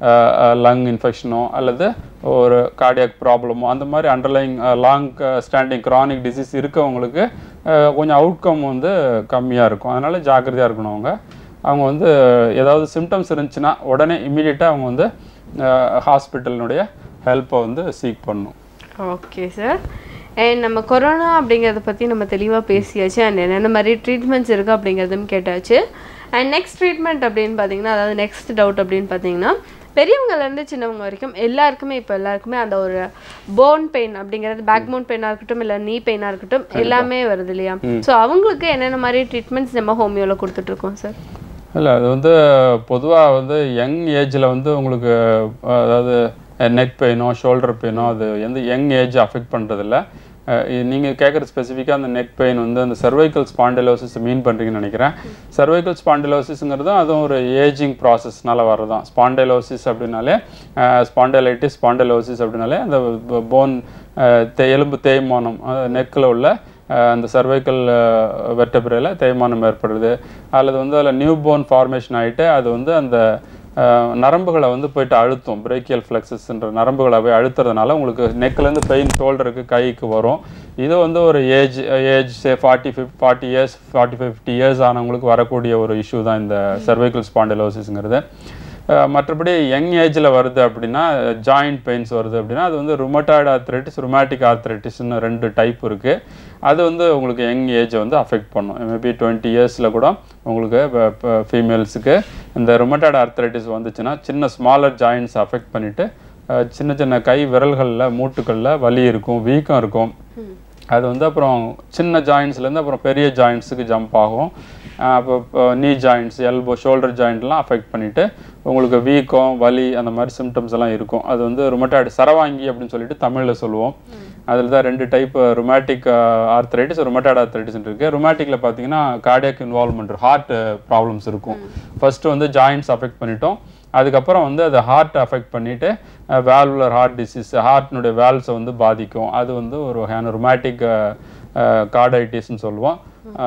B: லங் இன்ஃபெக்ஷனோ அல்லது ஒரு கார்டியாக் ப்ராப்ளமோ அந்த மாதிரி underlying long standing chronic disease இருக்கவங்களுக்கு கொஞ்சம் அவுட்கம் வந்து கம்மியாக இருக்கும். அதனால் ஜாக்கிரதையாக இருக்கணும். அவங்க அவங்க வந்து ஏதாவது சிம்டம்ஸ் இருந்துச்சுன்னா உடனே இம்மிடியட்டாக அவங்க வந்து ஹாஸ்பிட்டலினுடைய ஹெல்ப்பை வந்து சீக் பண்ணணும்.
A: Okay sir. அண்ட் நம்ம கொரோனா அப்படிங்கிறத பற்றி நம்ம தெளிவாக பேசியாச்சு அண்ட் என்னென்ன மாதிரி ட்ரீட்மெண்ட்ஸ் இருக்குது அப்படிங்கிறதும் கேட்டாச்சு. அண்ட் நெக்ஸ்ட் ட்ரீட்மெண்ட் அப்படின்னு பார்த்தீங்கன்னா, அதாவது நெக்ஸ்ட் டவுட் அப்படின்னு பார்த்தீங்கன்னா, பெரியவங்கலேருந்து சின்னவங்க வரைக்கும் எல்லாருக்குமே இப்போ எல்லாருக்குமே அந்த ஒரு போன் பெயின் அப்படிங்கிறது, பேக் போன் பெயினாக இருக்கட்டும் இல்லை நீ பெயினாக இருக்கட்டும் எல்லாமே வருது இல்லையா. ஸோ அவங்களுக்கு என்னென்ன மாதிரி ட்ரீட்மெண்ட்ஸ் நம்ம ஹோமியோவில் கொடுத்துட்ருக்கோம் சார்?
B: இல்லை, அது வந்து பொதுவாக வந்து யங் ஏஜில் வந்து உங்களுக்கு அதாவது நெக் பெயினோ ஷோல்டர் பெயினோ அது எந்த யங் ஏஜ் அஃபெக்ட் பண்ணுறதில்ல. நீங்கள் கேட்குற ஸ்பெசிஃபிக்காக அந்த நெக் பெயின் வந்து அந்த சர்வைக்கல் ஸ்பாண்டிலோசிஸ் மீன் பண்ணுறீங்கன்னு நினைக்கிறேன். சர்வைக்கல் ஸ்பாண்டிலோசிஸுங்கிறதும் அதுவும் ஒரு ஏஜிங் ப்ராசஸ்னால வர்றதான். ஸ்பாண்டிலோசிஸ் அப்படின்னாலே ஸ்பாண்டிலைட்டிஸ் ஸ்பாண்டிலோசிஸ் அப்படின்னாலே அந்த போன் எலும்பு தேய்மானம் நெக்கில் உள்ள அந்த சர்வைக்கல் வெர்டபிரேல தேய்மானம் ஏற்படுது. அல்லது வந்து அதில் நியூ போன் ஃபார்மேஷன் ஆகிட்டு அது வந்து அந்த நரம்புகளை வந்து போயிட்டு அழுத்தும். பிரேக்கியல் ஃப்ளெக்ஸஸ்ன்ற நரம்புகளை போய் அழுத்துறதுனால உங்களுக்கு நெக்லேருந்து பெயின் ஷோல்டருக்கு கைக்கு வரும். இது வந்து ஒரு ஏஜ் ஏஜ் சே ஃபார்ட்டி ஃபிஃப் forty years forty fifty years ஆனவங்களுக்கு வரக்கூடிய ஒரு இஷ்யூ தான் இந்த சர்வைக்கல் ஸ்பாண்டிலோசிஸ்ங்கிறது. மற்றபடி யங் ஏஜில் வருது அப்படின்னா, ஜாயிண்ட் பெயின்ஸ் வருது அப்படின்னா அது வந்து ருமட்டாய்டு ஆர்த்ரைட்டிஸ் ருமேட்டிக் ஆர்த்ரைட்டிஸ்னு ரெண்டு டைப் இருக்குது. அது வந்து உங்களுக்கு யங் ஏஜை வந்து அஃபெக்ட் பண்ணும். மேபி டுவெண்ட்டி இயர்ஸில் கூட உங்களுக்கு இப்போ ஃபீமேல்ஸுக்கு இந்த ருமட்டாய்டு ஆர்த்ரைட்டிஸ் வந்துச்சுன்னா சின்ன ஸ்மாலர் ஜாயின்ட்ஸ் அஃபெக்ட் பண்ணிவிட்டு சின்ன சின்ன கை விரல்களில் மூட்டுகளில் வலி இருக்கும், வீக்கம் இருக்கும். அது வந்து அப்புறம் சின்ன ஜாயின்ட்ஸ்லேருந்து அப்புறம் பெரிய ஜாயின்ட்ஸுக்கு ஜம்ப் ஆகும். அப்போ நீ ஜாயின்ட்ஸ், எல்போ, ஷோல்டர் ஜாயிண்ட்லாம் அஃபெக்ட் பண்ணிவிட்டு உங்களுக்கு வீக்கம், வலி அந்த மாதிரி சிம்டம்ஸ் எல்லாம் இருக்கும். அது வந்து ருமட்டாய்டு சரவாங்கி அப்படின்னு சொல்லிட்டு தமிழில் சொல்லுவோம். அதில் தான் ரெண்டு type rheumatic arthritis rheumatoid arthritis இருக்குது. ருமேட்டிக்கில் பார்த்தீங்கன்னா கார்டியாக் இன்வால்வ்மெண்ட், ஹார்ட் ப்ராப்ளம்ஸ் இருக்கும். ஃபஸ்ட்டு வந்து ஜாயின்ட்ஸ் அஃபெக்ட் பண்ணிட்டோம், அதுக்கப்புறம் வந்து அது ஹார்ட் அஃபெக்ட் பண்ணிவிட்டு வேல்வுலர் ஹார்ட் டிசீஸ், ஹார்ட்னுடைய வேல்ஸை வந்து பாதிக்கும். அது வந்து ஒரு வகையான ருமேட்டிக் கார்டைட்டிஸ்ன்னு சொல்லுவோம்.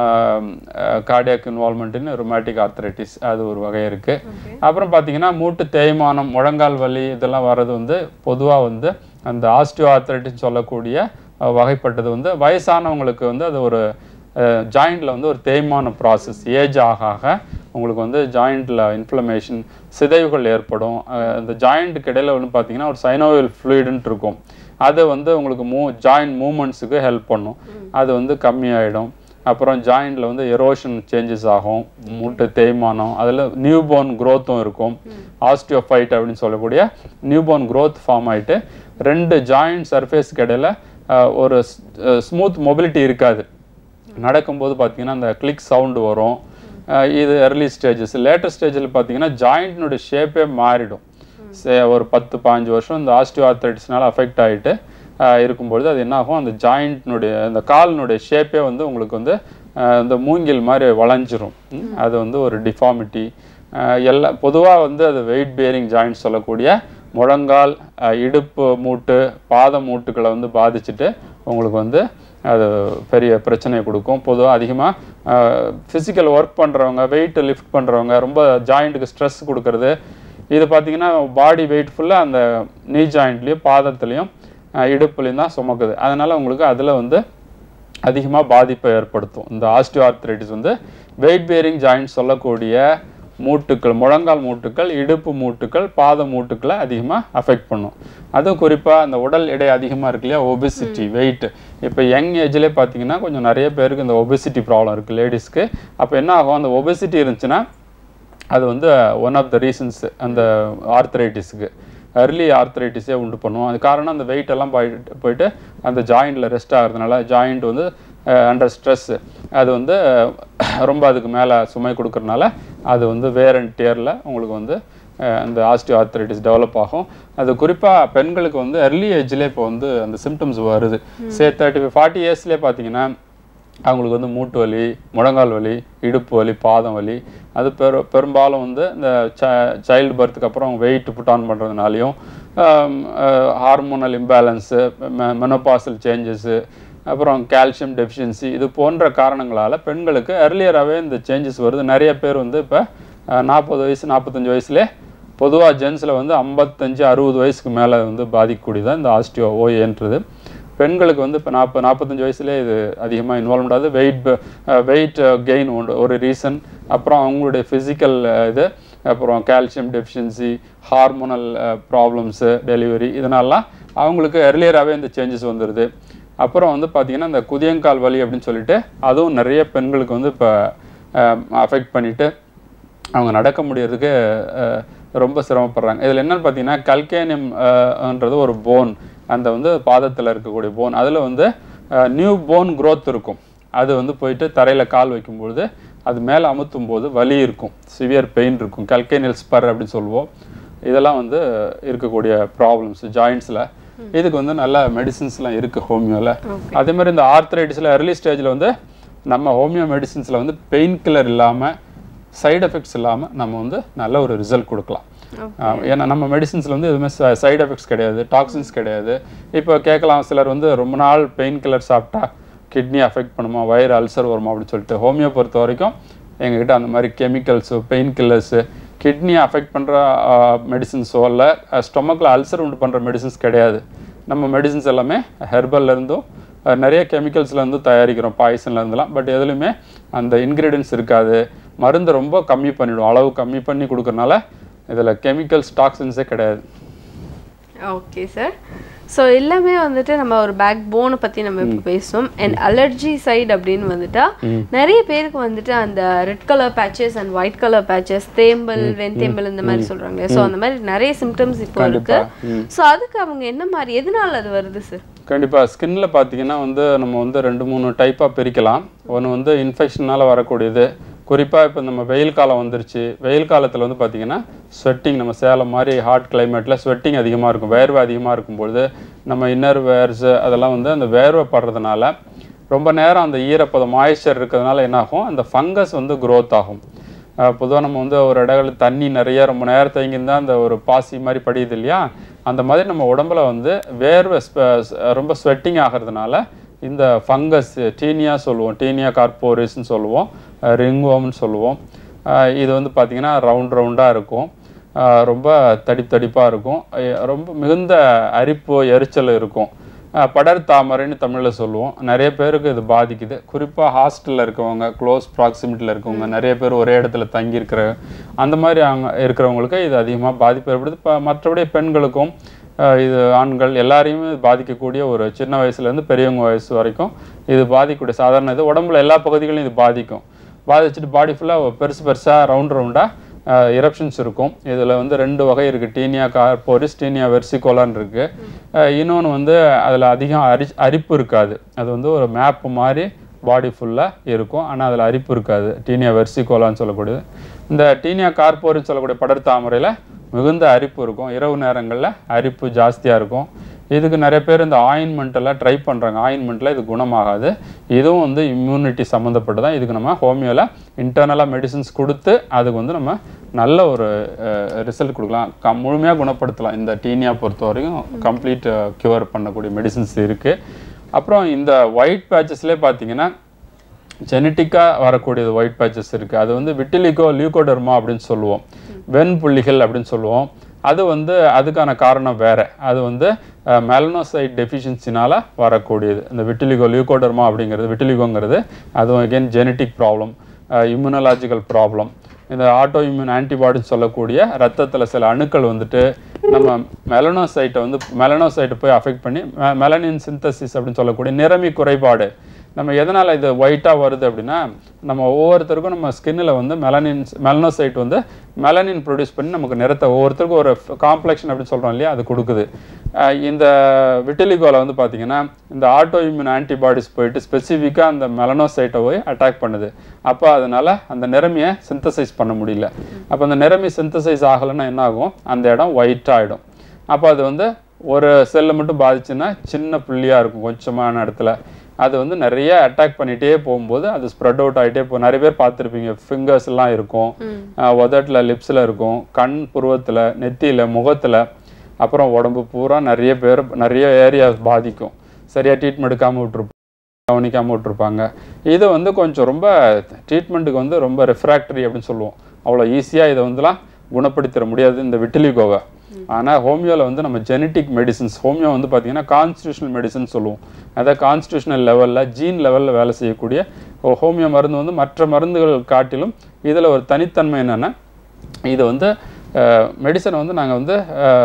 B: கார்டியாக் இன்வால்வ்மெண்ட்னு ருமேட்டிக் ஆர்த்ரைட்டிஸ் அது ஒரு வகை இருக்குது. அப்புறம் பார்த்தீங்கன்னா மூட்டு தேய்மானம், முழங்கால் வலி இதெல்லாம் வர்றது வந்து பொதுவாக வந்து அந்த ஆஸ்டியோ ஆர்த்ரைட்டிஸ் சொல்லக்கூடிய வகைப்பட்டது வந்து வயசானவங்களுக்கு வந்து அது ஒரு ஜாயிண்டில் வந்து ஒரு தேய்மான ப்ராசஸ். ஏஜ் ஆக ஆக உங்களுக்கு வந்து ஜாயிண்டில் இன்ஃப்ளமேஷன், சிதைவுகள் ஏற்படும். அந்த ஜாயிண்ட்டுக்கு இடையில் வந்து பார்த்தீங்கன்னா ஒரு சைனோவியல் ஃப்ளூயிடுன்ட்டு இருக்கும். அது வந்து உங்களுக்கு மூ ஜாயிண்ட் மூமெண்ட்ஸுக்கு ஹெல்ப் பண்ணும். அது வந்து கம்மியாயிடும். அப்புறம் ஜாயிண்டில் வந்து எரோஷன் சேஞ்சஸ் ஆகும், மூட்டு தேய்மானம், அதில் நியூபோர்ன் க்ரோத்தும் இருக்கும். ஆஸ்டியோஃபைட் அப்படின்னு சொல்லக்கூடிய நியூபோர்ன் க்ரோத் ஃபார்ம் ஆகிட்டு ரெண்டு ஜாயிண்ட் சர்ஃபேஸ்க்கு இடையில் ஒரு ஸ்மூத் மொபிலிட்டி இருக்காது. நடக்கும்போது பார்த்தீங்கன்னா அந்த கிளிக் சவுண்டு வரும். இது early stages. Later stages பார்த்தீங்கன்னா ஜாயிண்ட்னுடைய ஷேப்பே மாறிடும். சே ஒரு பத்து பதினஞ்சு வருஷம் இந்த ஆஸ்டியோஆர்த்ரைட்டிஸ்னால அஃபெக்ட் ஆகிட்டு இருக்கும்பொழுது அது என்ன ஆகும், அந்த ஜாயிண்ட்னுடைய அந்த காலினுடைய ஷேப்பே வந்து உங்களுக்கு வந்து இந்த மூங்கில் மாதிரி வளைஞ்சிரும். அது வந்து ஒரு டிஃபார்மிட்டி. எல்லா பொதுவாக வந்து அது வெயிட் பேரிங் ஜாயிண்ட் சொல்லக்கூடிய முழங்கால், இடுப்பு மூட்டு, பாத மூட்டுக்களை வந்து பாதிச்சுட்டு உங்களுக்கு வந்து அது பெரிய பிரச்சனையை கொடுக்கும். பொதுவாக அதிகமாக ஃபிசிக்கல் ஒர்க் பண்ணுறவங்க, வெயிட் லிஃப்ட் பண்ணுறவங்க, ரொம்ப ஜாயிண்ட்டுக்கு ஸ்ட்ரெஸ் கொடுக்கறது, இது பார்த்திங்கன்னா பாடி வெயிட் ஃபுல்லாக அந்த நீ ஜாயிண்ட்லேயும் பாதத்துலேயும் இடுப்புலையும் தான் சுமக்குது. அதனால் உங்களுக்கு அதில் வந்து அதிகமாக பாதிப்பை ஏற்படுத்தும். இந்த ஆஸ்டியோஆர்த்ரைட்டிஸ் வந்து வெயிட் பேரிங் ஜாயிண்ட் சொல்லக்கூடிய மூட்டுக்கள், முழங்கால் மூட்டுக்கள், இடுப்பு மூட்டுக்கள், பாத மூட்டுக்களை அதிகமாக அஃபெக்ட் பண்ணும். அதுவும் குறிப்பாக அந்த உடல் எடை அதிகமாக இருக்கு இல்லையா, ஒபிசிட்டி, வெயிட். இப்போ யங் ஏஜ்லேயே பார்த்தீங்கன்னா கொஞ்சம் நிறைய பேருக்கு இந்த ஒபிசிட்டி ப்ராப்ளம் இருக்குது லேடிஸ்க்கு. அப்போ என்ன ஆகும், அந்த ஒபிசிட்டி இருந்துச்சுன்னா அது வந்து ஒன் ஆஃப் த ரீசன்ஸ் அந்த ஆர்த்ரைட்டிஸுக்கு, early ஆர்த்ரைட்டிஸே உண்டு பண்ணுவோம். அது காரணம் அந்த வெயிட் எல்லாம் போயிட்டு போயிட்டு அந்த ஜாயிண்டில் ரெஸ்ட் ஆகிறதுனால ஜாயிண்ட் வந்து அண்டர் ஸ்ட்ரெஸ்ஸு, அது வந்து ரொம்ப அதுக்கு மேலே சுமை கொடுக்கறனால அது வந்து வேர் அண்ட் டியரில் உங்களுக்கு வந்து அந்த ஆஸ்டியோஆர்த்ரைட்டிஸ் டெவலப் ஆகும். அது குறிப்பாக பெண்களுக்கு வந்து early ஏஜ்லேயே இப்போ வந்து அந்த சிம்டம்ஸ் வருது. சே தேர்ட்டி ஃபைவ் ஃபார்ட்டி இயர்ஸ்லேயே பார்த்தீங்கன்னா அவங்களுக்கு வந்து மூட்டு வலி, முழங்கால் வலி, இடுப்பு வலி, பாதம் வலி. அது பெரு பெரும்பாலும் வந்து இந்த ச சைல்டு பர்த்துக்கு அப்புறம் வெயிட் புட் ஆன் பண்ணுறதுனாலையும், ஹார்மோனல் இம்பேலன்ஸு, மெனோபாசல் சேஞ்சஸ்ஸு, அப்புறம் கால்சியம் டெஃபிஷியன்சி, இது போன்ற காரணங்களால் பெண்களுக்கு எர்லியராகவே இந்த சேஞ்சஸ் வருது. நிறைய பேர் வந்து இப்போ நாற்பது வயசு நாற்பத்தஞ்சு வயசுலேயே, பொதுவாக ஜென்ஸில் வந்து ஐம்பத்தஞ்சு அறுபது வயசுக்கு மேலே வந்து பாதிக்கக்கூடியதான் இந்த ஆஸ்டியோ ஓஏன்றது. பெண்களுக்கு வந்து இப்போ நாற்பது நாற்பத்தஞ்சு வயசுலேயே இது அதிகமாக இன்வால்வ்மெண்ட் ஆகுது. வெயிட் வெயிட் கெயின் உண்டு ஒரு ரீசன். அப்புறம் அவங்களுடைய ஃபிசிக்கல் இது, அப்புறம் calcium deficiency, hormonal problems, delivery, இதனாலாம் அவங்களுக்கு எர்லியராகவே இந்த சேஞ்சஸ் வந்துடுது. அப்புறம் வந்து பார்த்திங்கன்னா இந்த குதியங்கால் வலி அப்படின்னு சொல்லிட்டு அதுவும் நிறைய பெண்களுக்கு வந்து இப்போ அஃபெக்ட் பண்ணிவிட்டு அவங்க நடக்க முடியறதுக்கு ரொம்ப சிரமப்படுறாங்க. இதில் என்னென்னு பார்த்தீங்கன்னா கல்கேனியம்ன்றது ஒரு போன், அந்த வந்து பாதத்தில் இருக்கக்கூடிய போன், அதில் வந்து நியூ போன் க்ரோத் இருக்கும். அது வந்து போயிட்டு தரையில் கால் வைக்கும்பொழுது அது மேலே அமுத்தும் போது வலி இருக்கும், சிவியர் பெயின் இருக்கும், கல்கேனியல் ஸ்பர் அப்படின்னு சொல்லுவோம். இதெல்லாம் வந்து இருக்கக்கூடிய ப்ராப்ளம்ஸ் ஜாயிண்ட்ஸில். இதுக்கு வந்து நல்ல மெடிசின்ஸ்லாம் இருக்குது ஹோமியோவில். அதே மாதிரி இந்த ஆர்த்ரைட்டிஸில் early ஸ்டேஜில் வந்து நம்ம ஹோமியோ மெடிசின்ஸில் வந்து பெயின் கில்லர் இல்லாமல், சைடு எஃபெக்ட்ஸ் இல்லாமல் நம்ம வந்து நல்ல ஒரு ரிசல்ட் கொடுக்கலாம். ஏன்னா நம்ம மெடிசின்ஸில் வந்து எதுவுமே சைடு எஃபெக்ட்ஸ் கிடையாது, டாக்ஸின்ஸ் கிடையாது. இப்போ கேட்கலாம் சிலர் வந்து ரொம்ப நாள் பெயின் கில்லர் சாப்பிட்டா கிட்னி அஃபெக்ட் பண்ணுமா, வயிறு அல்சர் வருமா அப்படின்னு சொல்லிட்டு. ஹோமியோ பொறுத்த வரைக்கும் எங்ககிட்ட அந்த மாதிரி கெமிக்கல்ஸு, பெயின் கில்லர்ஸு, கிட்னியை அஃபெக்ட் பண்ணுற மெடிசின்ஸோ இல்லை ஸ்டொமக்கில் அல்சர் உண்டு பண்ணுற மெடிசின்ஸ் கிடையாது. நம்ம மெடிசின்ஸ் எல்லாமே ஹெர்பல்லேருந்தும் நிறைய கெமிக்கல்ஸ்லேருந்து தயாரிக்கிறோம், பாய்சன்லேருந்துலாம். பட் எதுலையுமே அந்த இன்க்ரீடியன்ஸ் இருக்காது. மருந்து ரொம்ப கம்மி பண்ணிவிடும், அளவு கம்மி பண்ணி கொடுக்கறனால இதில் கெமிக்கல்ஸ், டாக்ஸின்ஸே கிடையாது.
A: Okay sir. ஸோ எல்லாமே வந்துட்டு நம்ம ஒரு பேக் போனை பற்றி நம்ம இப்போ பேசுவோம். அண்ட் அலர்ஜி சைடு அப்படின்னு வந்துட்டா நிறைய பேருக்கு வந்துட்டு அந்த red colour patches and white colour patches, தேம்பல், வெண்தேம்பல் இந்த மாதிரி சொல்கிறாங்க. ஸோ அந்த மாதிரி நிறைய சிம்டம்ஸ் இப்போ இருக்கு. ஸோ அதுக்கு அவங்க என்ன மாதிரி, எதனால அது வருது சார்?
B: கண்டிப்பாக ஸ்கின்ல பார்த்தீங்கன்னா வந்து நம்ம வந்து ரெண்டு மூணு டைப்பாக பிரிக்கலாம். ஒன்று வந்து இன்ஃபெக்ஷனால் வரக்கூடியது. குறிப்பாக இப்போ நம்ம வெயில் காலம் வந்துருச்சு. வெயில் காலத்தில் வந்து பார்த்திங்கன்னா ஸ்வெட்டிங், நம்ம சேலம் மாதிரி ஹாட் கிளைமேட்டில் ஸ்வெட்டிங் அதிகமாக இருக்கும், வேர்வை அதிகமாக இருக்கும்பொழுது நம்ம இன்னர் வேர்ஸு அதெல்லாம் வந்து அந்த வேர்வை படுறதுனால ரொம்ப நேரம் அந்த ஈரப்பதம், மாய்ஸ்சர் இருக்கிறதுனால என்னாகும், அந்த ஃபங்கஸ் வந்து க்ரோத் ஆகும். பொதுவாக நம்ம வந்து ஒரு இடத்துல தண்ணி நிறைய ரொம்ப நேரம் தேங்கியிருந்தால் அந்த ஒரு பாசி மாதிரி படியுது இல்லையா, அந்த மாதிரி நம்ம உடம்புல வந்து வேர்வை ரொம்ப ஸ்வெட்டிங் ஆகிறதுனால இந்த ஃபங்கஸ், டீனியா சொல்லுவோம், டீனியா கார்போரிஸ்ன்னு சொல்லுவோம், ரிங்வோம்னு சொல்லுவோம். இது வந்து பார்த்திங்கன்னா ரவுண்ட் ரவுண்டாக இருக்கும், ரொம்ப தடிப்பு தடிப்பாக இருக்கும், ரொம்ப மிகுந்த அரிப்பு எரிச்சல் இருக்கும். படர் தாமரைன்னு தமிழில் சொல்லுவோம். நிறைய பேருக்கு இது பாதிக்குது. குறிப்பாக ஹாஸ்டலில் இருக்கவங்க, க்ளோஸ் ப்ராக்சிமிட்டியில் இருக்கவங்க, நிறைய பேர் ஒரே இடத்துல தங்கியிருக்கிற அந்த மாதிரி அவங்க இருக்கிறவங்களுக்கு இது அதிகமாக பாதிப்பு ஏற்படுது. இப்போ மற்றபடி பெண்களுக்கும் இது ஆண்கள் எல்லாரையுமே பாதிக்கக்கூடிய ஒரு சின்ன வயசுலேருந்து பெரியவங்க வயசு வரைக்கும் இது பாதிக்கக்கூடிய சாதாரண இது. உடம்புல எல்லா பகுதிகளையும் இது பாதிக்கும். பாதிச்சுட்டு பாடி ஃபுல்லாக பெருசு பெருசாக ரவுண்ட் ரவுண்டாக இரப்ஷன்ஸ் இருக்கும். இதில் வந்து ரெண்டு வகை இருக்குது, டீனியா கார்போரிஸ், டீனியா வெர்சிகோலான்னு இருக்குது. இன்னொன்று வந்து அதில் அதிகம் அரி அரிப்பு இருக்காது. அது வந்து ஒரு மேப்பு மாதிரி பாடி ஃபுல்லாக இருக்கும். ஆனால் அதில் அரிப்பு இருக்காது. டீனியா வெர்சிகோலான்னு சொல்லக்கூடியது. இந்த டீனியா கார்போரின்னு சொல்லக்கூடிய படர் தாமரையில் மிகுந்த அரிப்பு இருக்கும். இரவு நேரங்களில் அரிப்பு ஜாஸ்தியாக இருக்கும். இதுக்கு நிறைய பேர் இந்த ஆயின்மெண்ட்டெல்லாம் ட்ரை பண்ணுறாங்க. ஆயின்மெண்ட்டில் இது குணமாகாது. இதுவும் வந்து இம்யூனிட்டி சம்மந்தப்பட்டு தான். இதுக்கு நம்ம ஹோமியோவில் இன்டர்னலாக மெடிசின்ஸ் கொடுத்து அதுக்கு வந்து நம்ம நல்ல ஒரு ரிசல்ட் கொடுக்கலாம். க முழுமையாக குணப்படுத்தலாம். இந்த டீனியா பொறுத்த வரைக்கும் கம்ப்ளீட் க்யூர் பண்ணக்கூடிய மெடிசின்ஸ் இருக்குது. அப்புறம் இந்த ஒயிட் பேச்சஸ்லேயே பார்த்தீங்கன்னா ஜெனட்டிக்காக வரக்கூடியது ஒயிட் பேச்சஸ் இருக்குது. அது வந்து விட்டிலிகோ லியூகோடர்மா அப்படின்னு சொல்லுவோம். வெண்புள்ளிகள் அப்படின்னு சொல்லுவோம். அது வந்து அதுக்கான காரணம் வேறு. அது வந்து மெலனோசைட் டெஃபிஷியன்சினால் வரக்கூடியது. இந்த விட்டிலிகோ லியூகோடர்மா அப்படிங்கிறது விட்டிலிகோங்கிறது அதுவும் again genetic problem, immunological problem. இந்த ஆட்டோ இம்யூன் ஆன்டிபாடின்னு சொல்லக்கூடிய ரத்தத்தில் சில அணுக்கள் வந்துட்டு நம்ம மெலனோசைட்டை வந்து மெலனோசைட்டை போய் அஃபெக்ட் பண்ணி மெலனின் சிந்தசிஸ் அப்படின்னு சொல்லக்கூடிய நிறமி குறைபாடு. நம்ம எதனால் இது ஒயிட்டாக வருது அப்படின்னா நம்ம ஒவ்வொருத்தருக்கும் நம்ம ஸ்கின்னில் வந்து மெலனின் மெலனோசைட் வந்து மெலனின் ப்ரொடியூஸ் பண்ணி நமக்கு நிறத்தை ஒவ்வொருத்தருக்கும் ஒரு காம்ப்ளெக்ஷன் அப்படின்னு சொல்கிறோம் இல்லையா, அது கொடுக்குது. இந்த விட்டிலிகோவில் வந்து பார்த்திங்கன்னா இந்த ஆட்டோ இம்யூன் ஆன்டிபாடிஸ் போயிட்டு ஸ்பெசிஃபிக்காக அந்த மெலனோசைட்டை போய் அட்டாக் பண்ணுது. அப்போ அதனால் அந்த நிறமியை சிந்தசைஸ் பண்ண முடியல. அப்போ அந்த நிறமி சிந்தசைஸ் ஆகலைன்னா என்ன ஆகும், அந்த இடம் ஒயிட்டாக ஆகிடும். அப்போ அது வந்து ஒரு செல்லை மட்டும் பாதிச்சுன்னா சின்ன புள்ளியாக இருக்கும் கொஞ்சமான இடத்துல. அது வந்து நிறைய அட்டாக் பண்ணிகிட்டே போகும்போது அது ஸ்ப்ரெட் அவுட் ஆகிட்டே போகும். நிறைய பேர் பார்த்துருப்பீங்க, ஃபிங்கர்ஸ்லாம் இருக்கும், உதட்டில் லிப்ஸில் இருக்கும், கண் புருவத்தில், நெத்தியில், முகத்தில், அப்புறம் உடம்பு பூரா நிறைய பேர் நிறைய ஏரியா பாதிக்கும். சரியாக ட்ரீட்மெண்ட் எடுக்காமல் விட்டுருப்போம், கவனிக்காமல் விட்டுருப்பாங்க. இது வந்து கொஞ்சம் ரொம்ப ட்ரீட்மெண்ட்டுக்கு வந்து ரொம்ப ரெஃப்ராக்டரி அப்படின்னு சொல்லுவோம். அவ்வளோ ஈஸியாக இதை வந்துலாம் குணப்படுத்திட முடியாது இந்த விட்டிலிகோவை. ஆனால் ஹோமியோவில் வந்து நம்ம ஜெனட்டிக் மெடிசின்ஸ், ஹோமியோ வந்து பார்த்திங்கன்னா கான்ஸ்டியூஷனல் மெடிசன் சொல்லுவோம். அதாவது கான்ஸ்டியூஷனல் லெவலில் ஜீன் லெவலில் வேலை செய்யக்கூடிய ஹோமியோ மருந்து வந்து மற்ற மருந்துகள் காட்டிலும் இதில் ஒரு தனித்தன்மை என்னென்னா, இது வந்து மெடிசனை வந்து நாங்கள் வந்து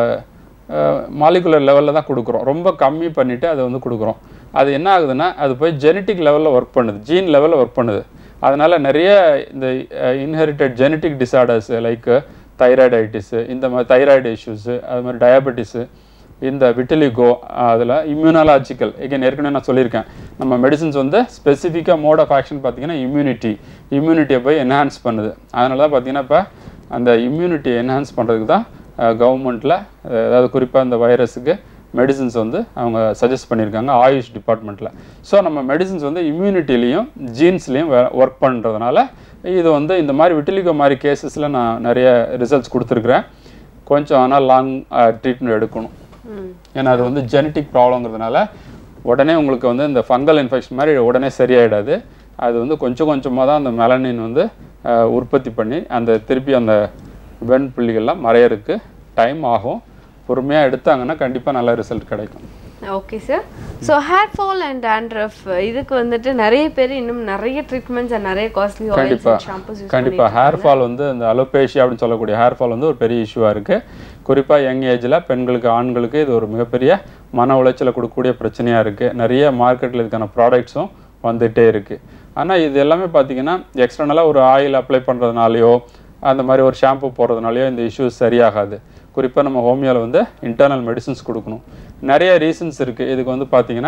B: மாலிகுலர் லெவலில் தான் கொடுக்குறோம். ரொம்ப கம்மி பண்ணிவிட்டு அதை வந்து கொடுக்குறோம். அது என்ன ஆகுதுன்னா அது போய் ஜெனட்டிக் லெவலில் ஒர்க் பண்ணுது, ஜீன் லெவலில் ஒர்க் பண்ணுது. அதனால் நிறைய இந்த inherited genetic disorders like thyroiditis, இந்த மாதிரி தைராய்டு இஷ்யூஸு, அது மாதிரி டயபெட்டிஸு, இந்த விட்டிலிகோ, அதில் இம்யூனலாஜிக்கல் எகெயின் ஏற்கனவே நான் சொல்லியிருக்கேன். நம்ம மெடிசின்ஸ் வந்து ஸ்பெசிஃபிக்காக மோட் ஆஃப் ஆக்ஷன் பார்த்திங்கன்னா இம்யூனிட்டி இம்யூனிட்டியை போய் என்ஹான்ஸ் பண்ணுது. அதனால தான் பார்த்திங்கன்னா இப்போ அந்த இம்யூனிட்டியை என்ஹான்ஸ் பண்ணுறதுக்கு தான் கவர்மெண்ட்டில் அதாவது குறிப்பாக இந்த வைரஸுக்கு மெடிசின்ஸ் வந்து அவங்க சஜஸ்ட் பண்ணியிருக்காங்க ஆயுஷ் டிபார்ட்மெண்ட்டில். ஸோ நம்ம மெடிசின்ஸ் வந்து இம்யூனிட்டிலையும் ஜீன்ஸ்லேயும் ஒர்க் பண்ணுறதுனால இது வந்து இந்த மாதிரி விட்டிலிகோ மாதிரி கேசஸில் நான் நிறைய ரிசல்ட்ஸ் கொடுத்துருக்குறேன். கொஞ்சம் ஆனால் லாங் ட்ரீட்மெண்ட் எடுக்கணும். ஏன்னா அது வந்து ஜெனட்டிக் ப்ராப்ளங்கிறதுனால உடனே உங்களுக்கு வந்து இந்த ஃபங்கல் இன்ஃபெக்ஷன் மாதிரி உடனே சரியாயிடாது. அது வந்து கொஞ்சம் கொஞ்சமாக தான் அந்த மெலனின் வந்து உற்பத்தி பண்ணி அந்த திருப்பி அந்த வெண் புள்ளிகள்லாம் மறையறதுக்கு டைம் ஆகும். பொறுமையாக எடுத்தாங்கன்னா கண்டிப்பாக நல்ல ரிசல்ட் கிடைக்கும்.
A: Okay sir. So hair fall and dandruff இதுக்கு வந்துட்டு நிறைய பேர் இன்னும் நிறைய ட்ரீட்மெண்ட்ஸ் அண்ட் நிறைய costly oils and shampoos use
B: கண்டிப்பாக ஹேர் ஃபால் வந்து இந்த அலோபேஷியா அப்படின்னு சொல்லக்கூடிய ஹேர் ஃபால் வந்து ஒரு பெரிய இஷ்யூவாக இருக்குது. குறிப்பாக யங் ஏஜில் பெண்களுக்கு ஆண்களுக்கு இது ஒரு மிகப்பெரிய மன உளைச்சலை கொடுக்கக்கூடிய பிரச்சனையாக இருக்குது. நிறைய மார்க்கெட்டில் இதுக்கான ப்ராடக்ட்ஸும் வந்துகிட்டே இருக்குது. ஆனால் இது எல்லாமே பார்த்திங்கன்னா எக்ஸ்டர்னலாக ஒரு ஆயில் அப்ளை பண்ணுறதுனாலையோ அந்த மாதிரி ஒரு ஷாம்பு போடுறதுனாலையோ இந்த இஷ்யூஸ் சரியாகாது. குறிப்பாக நம்ம ஹோமியோவில் வந்து இன்டர்னல் மெடிசின்ஸ் கொடுக்கணும். நிறைய ரீசன்ஸ் இருக்குது இதுக்கு வந்து பார்த்திங்கன்னா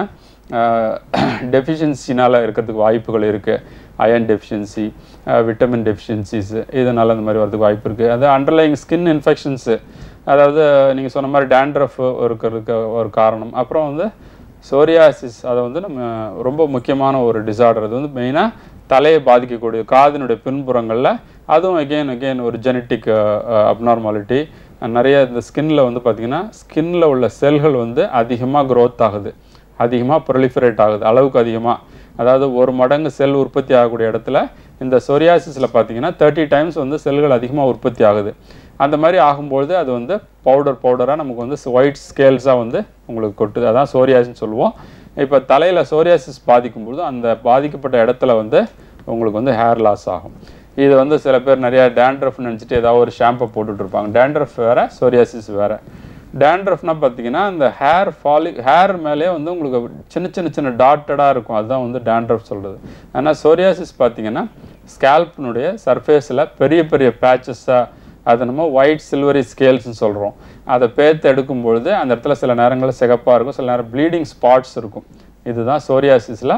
B: டெஃபிஷியன்சினால் இருக்கிறதுக்கு வாய்ப்புகள் இருக்குது. அயன் டெஃபிஷியன்சி, விட்டமின் டெஃபிஷியன்சிஸு, இதனால் அந்த மாதிரி வரதுக்கு வாய்ப்பு இருக்குது. அது அண்டர்லைங் ஸ்கின் இன்ஃபெக்ஷன்ஸு, அதாவது நீங்கள் சொன்ன மாதிரி டேண்ட்ரஃப் இருக்கிறதுக்கு ஒரு காரணம். அப்புறம் வந்து சோரியாசிஸ், அதை வந்து நம்ம ரொம்ப முக்கியமான ஒரு டிசார்டர். அது வந்து மெயினாக தலையை பாதிக்கக்கூடிய காதினுடைய பின்புறங்களில், அதுவும் அகெயின் அகெயின் ஒரு ஜெனட்டிக் அப்நார்மாலிட்டி. நிறைய இந்த ஸ்கின்னில் வந்து பார்த்திங்கன்னா ஸ்கின்னில் உள்ள செல்கள் வந்து அதிகமாக க்ரோத் ஆகுது, அதிகமாக ப்ரொலிஃபரேட் ஆகுது, அளவுக்கு அதிகமாக. அதாவது ஒரு மடங்கு செல் உற்பத்தி ஆகக்கூடிய இடத்துல இந்த சொரியாசிஸில் பார்த்திங்கன்னா தேர்ட்டி டைம்ஸ் வந்து செல்கள் அதிகமாக உற்பத்தி ஆகுது. அந்த மாதிரி ஆகும்பொழுது அது வந்து பவுடர் பவுடராக நமக்கு வந்து ஒயிட் ஸ்கேல்ஸாக வந்து உங்களுக்கு கொட்டுது. அதான் சோரியாசிஸ்ன்னு சொல்லுவோம். இப்போ தலையில் சோரியாசிஸ் பாதிக்கும்பொழுது அந்த பாதிக்கப்பட்ட இடத்துல வந்து உங்களுக்கு வந்து ஹேர் லாஸ் ஆகும். இது வந்து சில பேர் நிறையா டேண்ட்ரஃப்னு நினச்சிட்டு ஏதாவது ஒரு ஷாம்பை போட்டுட்ருப்பாங்க. டேண்ட்ரஃப் வேறு, சோரியாசிஸ் வேறு. டேண்ட்ரஃப்னால் பார்த்திங்கன்னா இந்த ஹேர் ஃபாலி ஹேர் மேலே வந்து உங்களுக்கு சின்ன சின்ன சின்ன டாட்டடாக இருக்கும், அதுதான் வந்து டேண்ட்ரஃப் சொல்கிறது. ஆனால் சோரியாசிஸ் பார்த்திங்கன்னா ஸ்கேல்ப்னுடைய சர்ஃபேஸில் பெரிய பெரிய பேச்சஸாக, அது நம்ம ஒயிட் சில்வரி ஸ்கேல்ஸ்ன்னு சொல்கிறோம். அதை பேர்த்து எடுக்கும்பொழுது அந்த இடத்துல சில நேரங்களில் சிகப்பாக இருக்கும், சில நேரம் ப்ளீடிங் ஸ்பாட்ஸ் இருக்கும். இதுதான் சோரியாசிஸில்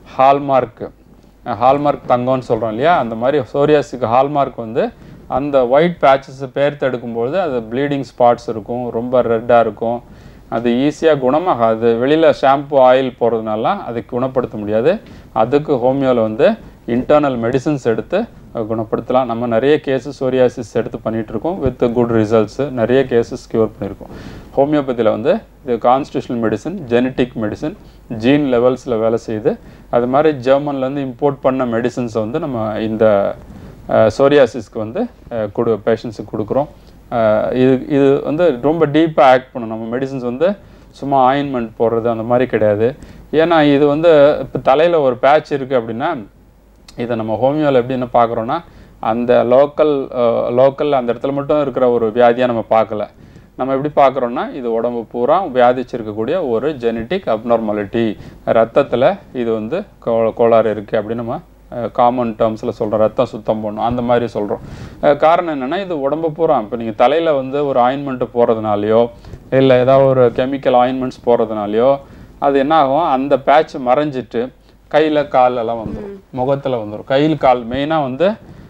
B: ஹால்மார்க் ஹால்மார்க் தங்கம்னு சொல்கிறோம் இல்லையா, அந்த மாதிரி சோரியாசிஸ்க்கு ஹால்மார்க் வந்து அந்த ஒயிட் பேட்சஸை பேர்த்து எடுக்கும்போது அது ப்ளீடிங் ஸ்பாட்ஸ் இருக்கும், ரொம்ப ரெட்டாக இருக்கும். அது ஈஸியாக குணமாகாது. வெளியில் ஷாம்பு ஆயில் போடுறதுனால அதை குணப்படுத்த முடியாது. அதுக்கு ஹோமியோவில் வந்து இன்டர்னல் மெடிசன்ஸ் எடுத்து குணப்படுத்தலாம். நம்ம நிறைய கேஸஸ் சோரியாசிஸ் எடுத்து பண்ணிகிட்ருக்கோம் வித் குட் ரிசல்ட்ஸு. நிறைய கேஸஸ் க்யூர் பண்ணியிருக்கோம். ஹோமியோபதியில் வந்து இது constitutional medicine, genetic medicine, gene லெவல்ஸில் வேலை செய்யுது. அது மாதிரி ஜெர்மன்லேருந்து இம்போர்ட் பண்ண மெடிசன்ஸை வந்து நம்ம இந்த சோரியாசிஸ்க்கு வந்து கொடு பேஷண்ட்ஸுக்கு கொடுக்குறோம். இது இது வந்து ரொம்ப டீப்பாக ஆக்ட் பண்ணும். நம்ம மெடிசன்ஸ் வந்து சும்மா ஆயின்மெண்ட் போடுறது அந்த மாதிரி கிடையாது. ஏன்னா இது வந்து இப்போ தலையில் ஒரு பேட்ச் இருக்குது அப்படின்னா இதை நம்ம ஹோமியோவில் எப்படி என்ன பார்க்குறோன்னா அந்த லோக்கல் லோக்கல் அந்த இடத்துல மட்டும் இருக்கிற ஒரு வியாதியாக நம்ம பார்க்கல. நம்ம எப்படி பார்க்குறோன்னா இது உடம்பு பூரா வியாதிச்சிருக்கக்கூடிய ஒரு ஜெனட்டிக் அப்நார்மாலிட்டி, ரத்தத்தில் இது வந்து கோ கோளாறு இருக்குது அப்படின்னு நம்ம காமன் டேர்ம்ஸில் சொல்கிறோம். ரத்தம் சுத்தம் பண்ணும் அந்த மாதிரி சொல்கிறோம். காரணம் என்னென்னா இது உடம்பு பூரா இப்போ நீங்கள் தலையில் வந்து ஒரு ஆயின்மெண்ட்டு போடுறதுனாலையோ இல்லை ஏதாவது ஒரு கெமிக்கல் ஆயின்மெண்ட்ஸ் போடுறதுனாலையோ அது என்ன ஆகும், அந்த பேட்ச் மறைஞ்சிட்டு கையில் காலெல்லாம் வந்துடும், முகத்தில் வந்துடும். கையில் கால் மெயினாக வந்து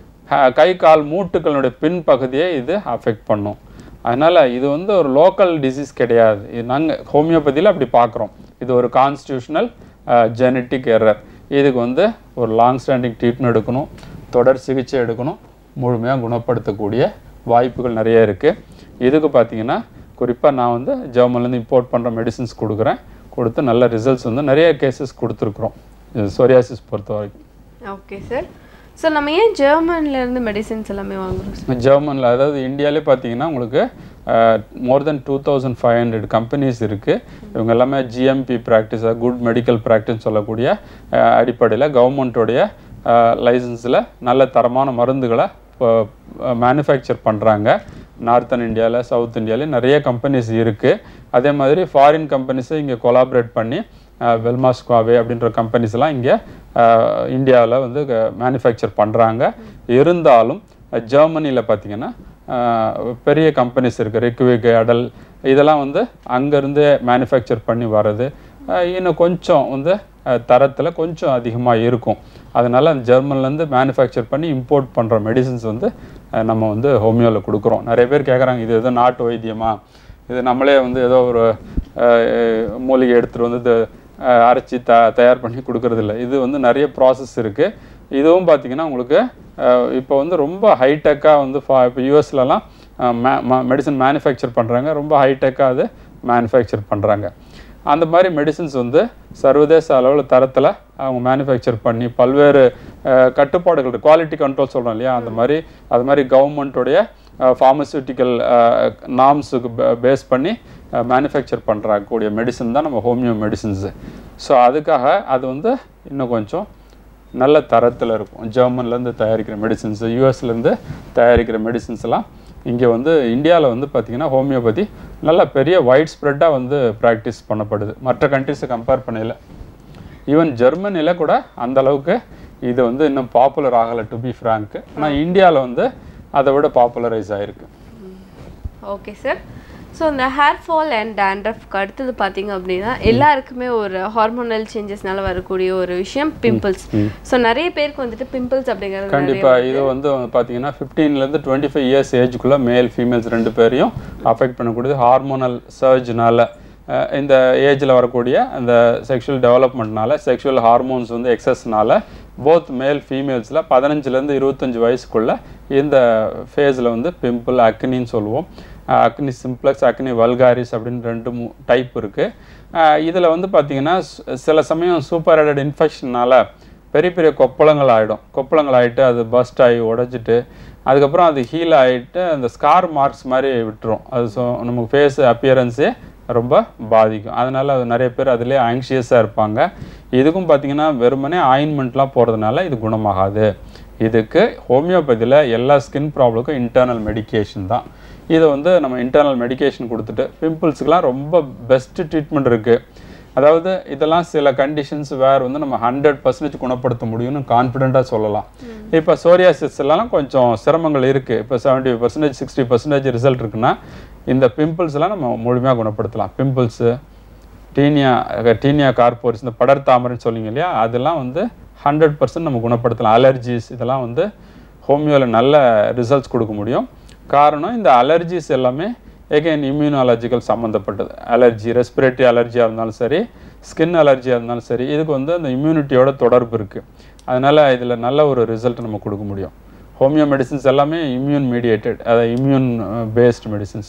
B: கை கால் மூட்டுக்களுடைய பின் பகுதியை இது அஃபெக்ட் பண்ணும். அதனால் இது வந்து ஒரு லோக்கல் டிசீஸ் கிடையாது. இது நாங்கள் ஹோமியோபதியில் அப்படி பார்க்குறோம். இது ஒரு கான்ஸ்டியூஷனல் ஜெனட்டிக் எரர். இதுக்கு வந்து ஒரு லாங் ஸ்டாண்டிங் ட்ரீட்மெண்ட் எடுக்கணும், தொடர் சிகிச்சை எடுக்கணும், முழுமையாக குணப்படுத்தக்கூடிய வாய்ப்புகள் நிறைய இருக்குது. இதுக்கு பார்த்திங்கன்னா குறிப்பாக நான் வந்து ஜெர்மன்லேருந்து இம்போர்ட் பண்ணுற மெடிசின்ஸ் கொடுக்குறேன். கொடுத்து நல்ல ரிசல்ட்ஸ் வந்து நிறைய கேசஸ் கொடுத்துருக்குறோம் சோரியாசிஸ் பொறுத்த வரைக்கும்.
A: Okay sir. ஸோ நம்ம ஏன் ஜெர்மன்லேருந்து மெடிசின்ஸ் எல்லாமே வாங்குறோம்?
B: ஜெர்மனில் அதாவது இந்தியாவிலே பார்த்தீங்கன்னா உங்களுக்கு more than two thousand five hundred companies இருக்குது. இவங்க எல்லாமே ஜிஎம்பி ப்ராக்டிஸாக குட் மெடிக்கல் ப்ராக்டிஸ் சொல்லக்கூடிய அடிப்படையில் கவர்மெண்ட்டோடைய லைசன்ஸில் நல்ல தரமான மருந்துகளை மேனுஃபேக்சர் பண்ணுறாங்க. நார்த்தன் இந்தியாவில் சவுத் இந்தியாவில் நிறைய கம்பெனிஸ் இருக்குது. அதே மாதிரி ஃபாரின் கம்பெனிஸை இங்கே கொலாபரேட் பண்ணி வெல்மாஸ்குவாவே அப்படின்ற கம்பெனிஸ்லாம் இங்கே இந்தியாவில் வந்து மேனுஃபேக்சர் பண்ணுறாங்க. இருந்தாலும் ஜெர்மனியில் பார்த்திங்கன்னா பெரிய கம்பெனிஸ் இருக்குது, ரிக்விக், அடல், இதெல்லாம் வந்து அங்கேருந்து மேனுஃபேக்சர் பண்ணி வர்றது இன்னும் கொஞ்சம் வந்து தரத்தில் கொஞ்சம் அதிகமாக இருக்கும். அதனால் ஜெர்மன்லேருந்து மேனுஃபேக்சர் பண்ணி இம்போர்ட் பண்ணுற மெடிசின்ஸ் வந்து நம்ம வந்து ஹோமியோவில் கொடுக்குறோம். நிறைய பேர் கேட்குறாங்க இது எதோ நாட்டு வைத்தியமா, இது நம்மளே வந்து ஏதோ ஒரு மூலிகை எடுத்துகிட்டு வந்து இது அரைச்சி த தயார் பண்ணி கொடுக்குறதில்ல. இது வந்து நிறைய ப்ராசஸ் இருக்குது. இதுவும் பார்த்திங்கன்னா உங்களுக்கு இப்போ வந்து ரொம்ப ஹைடெக்காக வந்து ஃபா இப்போ யூஎஸ்லலாம் மே மெடிசன் மேனுஃபேக்சர் பண்ணுறாங்க, ரொம்ப ஹைடெக்காக அது மேனுஃபேக்சர் பண்ணுறாங்க. அந்த மாதிரி மெடிசின்ஸ் வந்து சர்வதேச அளவில் தரத்தில் அவங்க மேனுஃபேக்சர் பண்ணி பல்வேறு கட்டுப்பாடுகள், குவாலிட்டி கண்ட்ரோல் சொல்கிறோம் இல்லையா, அந்த மாதிரி அது மாதிரி கவர்மெண்ட்டுடைய ஃபார்மசூட்டிக்கல் நார்ம்ஸுக்கு பேஸ் பண்ணி மேனுஃபேக்சர் பண்ணுறக்கூடிய மெடிசன் தான் நம்ம ஹோமியோ மெடிசின்ஸு. ஸோ அதுக்காக அது வந்து இன்னும் கொஞ்சம் நல்ல தரத்தில் இருக்கும். ஜெர்மன்லேருந்து தயாரிக்கிற மெடிசின்ஸு, யூஎஸ்லேருந்து தயாரிக்கிற மெடிசின்ஸ்லாம் இங்கே வந்து இந்தியாவில் வந்து பார்த்திங்கன்னா ஹோமியோபதி நல்ல பெரிய வைட் ஸ்ப்ரெட்டாக வந்து ப்ராக்டிஸ் பண்ணப்படுது மற்ற கண்ட்ரிஸை கம்பேர் பண்ணல. ஈவன் ஜெர்மனியில் கூட அந்த அளவுக்கு இது வந்து இன்னும் பாப்புலர் ஆகலை டு பி ஃப்ராங்க். ஆனால் இந்தியாவில் வந்து அதை விட பாப்புலரைஸ் ஆகிருக்கு.
A: Okay sir. ஸோ இந்த ஹேர் ஃபால் அண்ட் டேண்ட்ரஃப்க்கு அடுத்தது பார்த்தீங்க அப்படின்னா எல்லாருக்குமே ஒரு ஹார்மோனல் சேஞ்சஸ்னால வரக்கூடிய ஒரு விஷயம் பிம்பிள்ஸ். ஸோ நிறைய பேருக்கு வந்துட்டு பிம்பிள்ஸ் அப்படிங்கிறது
B: கண்டிப்பாக இது வந்து பார்த்தீங்கன்னா ஃபிஃப்டீன்லேருந்து டுவெண்ட்டி ஃபைவ் இயர்ஸ் ஏஜுக்குள்ளே மேல் ஃபீமேல்ஸ் ரெண்டு பேரையும் அஃபெக்ட் பண்ணக்கூடியது ஹார்மோனல் சர்ஜ்னால. இந்த ஏஜில் வரக்கூடிய அந்த செக்ஷுவல் டெவலப்மெண்ட்னால, செக்ஷுவல் ஹார்மோன்ஸ் வந்து எக்ஸஸ்னால போத் மேல் ஃபீமேல்ஸில் பதினஞ்சுலேருந்து இருபத்தஞ்சி வயசுக்குள்ளே இந்த ஃபேஸில் வந்து பிம்பிள், அக்னின்னு சொல்லுவோம். அக்னி சிம்ப்ளக்ஸ், அக்னி வல்காரிஸ் அப்படின்னு ரெண்டு மூ டைப் இருக்குது. இதில் வந்து பார்த்திங்கன்னா சில சமயம் சூப்பர் ஹெடட் இன்ஃபெக்ஷனால் பெரிய பெரிய கொப்பளங்கள் ஆகிடும். கொப்பளங்கள் ஆகிட்டு அது பஸ்ட் ஆகி உடச்சிட்டு அதுக்கப்புறம் அது ஹீல் ஆகிட்டு அந்த ஸ்கார் மார்க்ஸ் மாதிரி விட்டுரும். அது ஸோ நமக்கு ஃபேஸ் அப்பியரன்ஸே ரொம்ப பாதிக்கும். அதனால் அது நிறைய பேர் அதிலே ஆங்ஷியஸாக இருப்பாங்க. இதுக்கும் பார்த்திங்கன்னா வெறுமனே ஆயின்மெண்ட்லாம் போகிறதுனால இது குணமாகாது. இதுக்கு ஹோமியோபதியில் எல்லா ஸ்கின் ப்ராப்ளமுக்கும் இன்டர்னல் மெடிக்கேஷன் தான். இதை வந்து நம்ம இன்டர்னல் மெடிக்கேஷன் கொடுத்துட்டு பிம்பிள்ஸுக்கெலாம் ரொம்ப பெஸ்ட்டு ட்ரீட்மெண்ட் இருக்குது. அதாவது இதெல்லாம் சில கண்டிஷன்ஸ் வேறு வந்து நம்ம ஹண்ட்ரட் பர்சன்டேஜ் குணப்படுத்த முடியும்னு கான்ஃபிடென்ட்டாக சொல்லலாம். இப்போ சோரியாசிஸ் எல்லாம் கொஞ்சம் சிரமங்கள் இருக்குது. இப்போ seventy percentage sixty percentage result இருக்குன்னா இந்த பிம்பிள்ஸ்லாம் நம்ம முழுமையாக குணப்படுத்தலாம். பிம்பிள்ஸு, டீனியா டீனியா கார்போரிஸ் இந்த படர் தாமரைன்னு சொல்லிங்க இல்லையா, அதெல்லாம் வந்து ஹண்ட்ரட் பர்சன்ட் நம்ம குணப்படுத்தலாம். அலர்ஜிஸ் இதெல்லாம் வந்து ஹோமியோவில் நல்ல ரிசல்ட்ஸ் கொடுக்க முடியும். காரணம் இந்த அலர்ஜிஸ் எல்லாமே எகைன் இம்யூனாலஜிக்கல் சம்மந்தப்பட்டது. அலர்ஜி ரெஸ்பிரேட்டரி அலர்ஜியாக இருந்தாலும் சரி, ஸ்கின் அலர்ஜியாக இருந்தாலும் சரி, இதுக்கு வந்து அந்த இம்யூனிட்டியோட தொடர்பு இருக்குது. அதனால் இதில் நல்ல ஒரு ரிசல்ட் நம்ம கொடுக்க முடியும். ஹோமியோ மெடிசின்ஸ் எல்லாமே இம்யூன் மீடியேட்டட், அதாவது immune based medicines.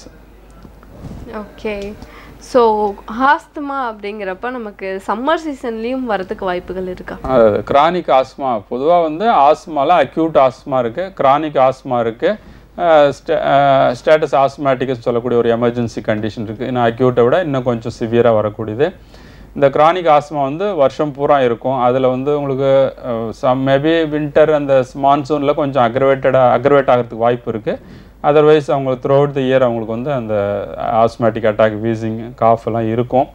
A: Okay. So asthma அப்படிங்கிறப்ப நமக்கு சம்மர் சீசன்லேயும் வரதுக்கு வாய்ப்புகள் இருக்கா?
B: அதாவது கிரானிக் ஆஸ்மா பொதுவாக வந்து ஆஸ்மாவில் அக்யூட் ஆஸ்மா இருக்குது, கிரானிக் ஆஸ்மா இருக்குது, ஸ்டேட்டஸ் ஆஸ்மேட்டிக்ஸ் சொல்லக்கூடிய ஒரு எமர்ஜென்சி கண்டிஷன் இருக்குது. இன்னும் அக்யூட்டை விட இன்னும் கொஞ்சம் சிவியராக வரக்கூடியது. இந்த கிரானிக் ஆஸ்மா வந்து வருஷம் பூரா இருக்கும். அதில் வந்து உங்களுக்கு சம் மேபி வின்டர் அந்த மான்சூனில் கொஞ்சம் அக்ரவேட்டடாக அக்ரவேட் ஆகிறதுக்கு வாய்ப்பு இருக்குது. அதர்வைஸ் அவங்களுக்கு த்ரூ அவுட் த இயர் அவங்களுக்கு வந்து அந்த ஆஸ்மேட்டிக் அட்டாக், வீசிங், காஃப் எல்லாம் இருக்கும்.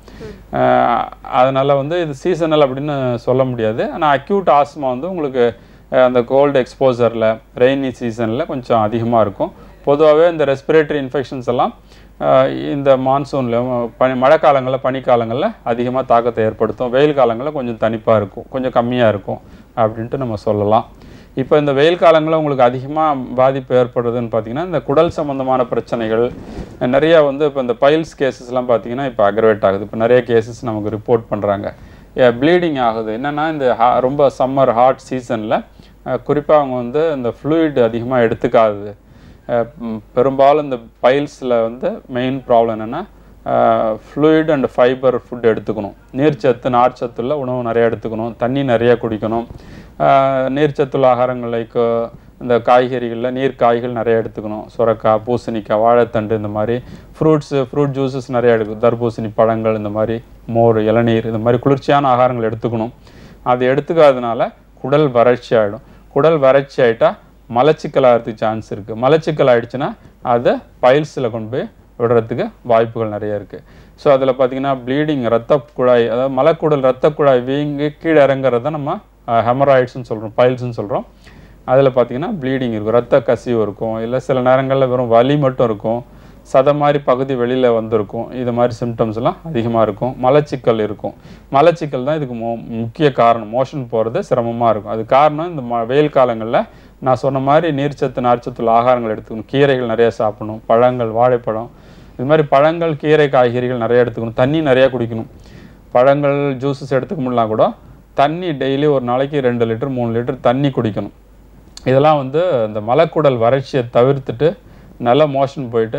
B: அதனால் வந்து இது சீசனல் அப்படின்னு சொல்ல முடியாது. ஆனால் அக்யூட் ஆஸ்மா வந்து உங்களுக்கு அந்த கோல்டு எக்ஸ்போசரில் ரெய்னி சீசனில் கொஞ்சம் அதிகமாக இருக்கும். பொதுவாகவே இந்த ரெஸ்பிரேட்டரி இன்ஃபெக்ஷன்ஸ் எல்லாம் இந்த மான்சூனில் பனி மழை காலங்களில் பனிக்காலங்களில் அதிகமாக தாக்கத்தை ஏற்படுத்தும். வெயில் காலங்களில் கொஞ்சம் தனிப்பாக இருக்கும், கொஞ்சம் கம்மியாக இருக்கும் அப்படின்ட்டு நம்ம சொல்லலாம். இப்போ இந்த வெயில் காலங்களில் உங்களுக்கு அதிகமாக பாதிப்பு ஏற்படுறதுன்னு பார்த்தீங்கன்னா இந்த குடல் சம்மந்தமான பிரச்சனைகள் நிறையா வந்து இப்போ இந்த பைல்ஸ் கேசஸ்லாம் பார்த்தீங்கன்னா இப்போ அக்ரவேட் ஆகுது. இப்போ நிறைய கேசஸ் நமக்கு ரிப்போர்ட் பண்ணுறாங்க. ப்ளீடிங் ஆகுது. என்னென்னா இந்த ஹா ரொம்ப சம்மர் ஹாட் சீசனில் குறிப்பாக அவங்க வந்து இந்த ஃப்ளூயிட் அதிகமாக எடுத்துக்காது. பெரும்பாலும் இந்த பைல்ஸில் வந்து மெயின் ப்ராப்ளம் என்னென்னா ஃப்ளூயிட் அண்ட் ஃபைபர் ஃபுட் எடுத்துக்கணும். நீர்ச்சத்து நார்ச்சத்துள்ள உணவு நிறையா எடுத்துக்கணும், தண்ணி நிறையா குடிக்கணும். நீர்ச்சத்துள்ள ஆகாரங்கள் லைக் இந்த காய்கறிகளில் நீர் காய்கள் நிறையா எடுத்துக்கணும். சுரக்காய், பூசணிக்காய், வாழைத்தண்டு, இந்த மாதிரி ஃப்ரூட்ஸு ஃப்ரூட் ஜூஸஸ் நிறையா எடுக்கணும். தர்பூசணி பழங்கள், இந்த மாதிரி மோர், இளநீர், இந்த மாதிரி குளிர்ச்சியான ஆகாரங்கள் எடுத்துக்கணும். அது எடுத்துக்காததுனால குடல் வறட்சி ஆகிடும். குடல் வறட்சி ஆகிட்டால் மலச்சிக்கல் ஆகிறதுக்கு சான்ஸ் இருக்குது. மலச்சிக்கல் ஆகிடுச்சுன்னா அதை பைல்ஸில் கொண்டு போய் விடுறதுக்கு வாய்ப்புகள் நிறைய இருக்குது. ஸோ அதில் பார்த்திங்கன்னா ப்ளீடிங், ரத்த குழாய், அதாவது மலக்குடல் ரத்த குழாய் வீங்கி கீழே இறங்குறத நம்ம ஹெமராய்ட்ஸ்னு சொல்கிறோம், பைல்ஸ்ன்னு சொல்கிறோம். அதில் பார்த்திங்கன்னா ப்ளீடிங் இருக்கும், ரத்த கசிவு இருக்கும், இல்லை சில நேரங்களில் வெறும் வலி மட்டும் இருக்கும், சதை மாதிரி பகுதி வெளியில் வந்திருக்கும். இது மாதிரி சிம்டம்ஸ்லாம் அதிகமாக இருக்கும். மலச்சிக்கல் இருக்கும். மலச்சிக்கல் தான் இதுக்கு மோ முக்கிய காரணம். மோஷன் போகிறது சிரமமாக இருக்கும். அது காரணம் இந்த ம வெயில் காலங்களில் நான் சொன்ன மாதிரி நீர்ச்சத்து நார்ச்சத்துள்ள ஆகாரங்கள் எடுத்துக்கணும். கீரைகள் நிறையா சாப்பிடணும், பழங்கள், வாழைப்பழம், இது மாதிரி பழங்கள், கீரை, காய்கறிகள் நிறையா எடுத்துக்கணும். தண்ணி நிறையா குடிக்கணும். பழங்கள் ஜூஸஸ் எடுத்துக்க முடியலாம் கூட தண்ணி டெய்லி ஒரு நாளைக்கு ரெண்டு லிட்டர் மூணு லிட்டர் தண்ணி குடிக்கணும். இதெல்லாம் வந்து இந்த மலக்குடல் வறட்சியை தவிர்த்துட்டு நல்ல மோஷன் போயிட்டு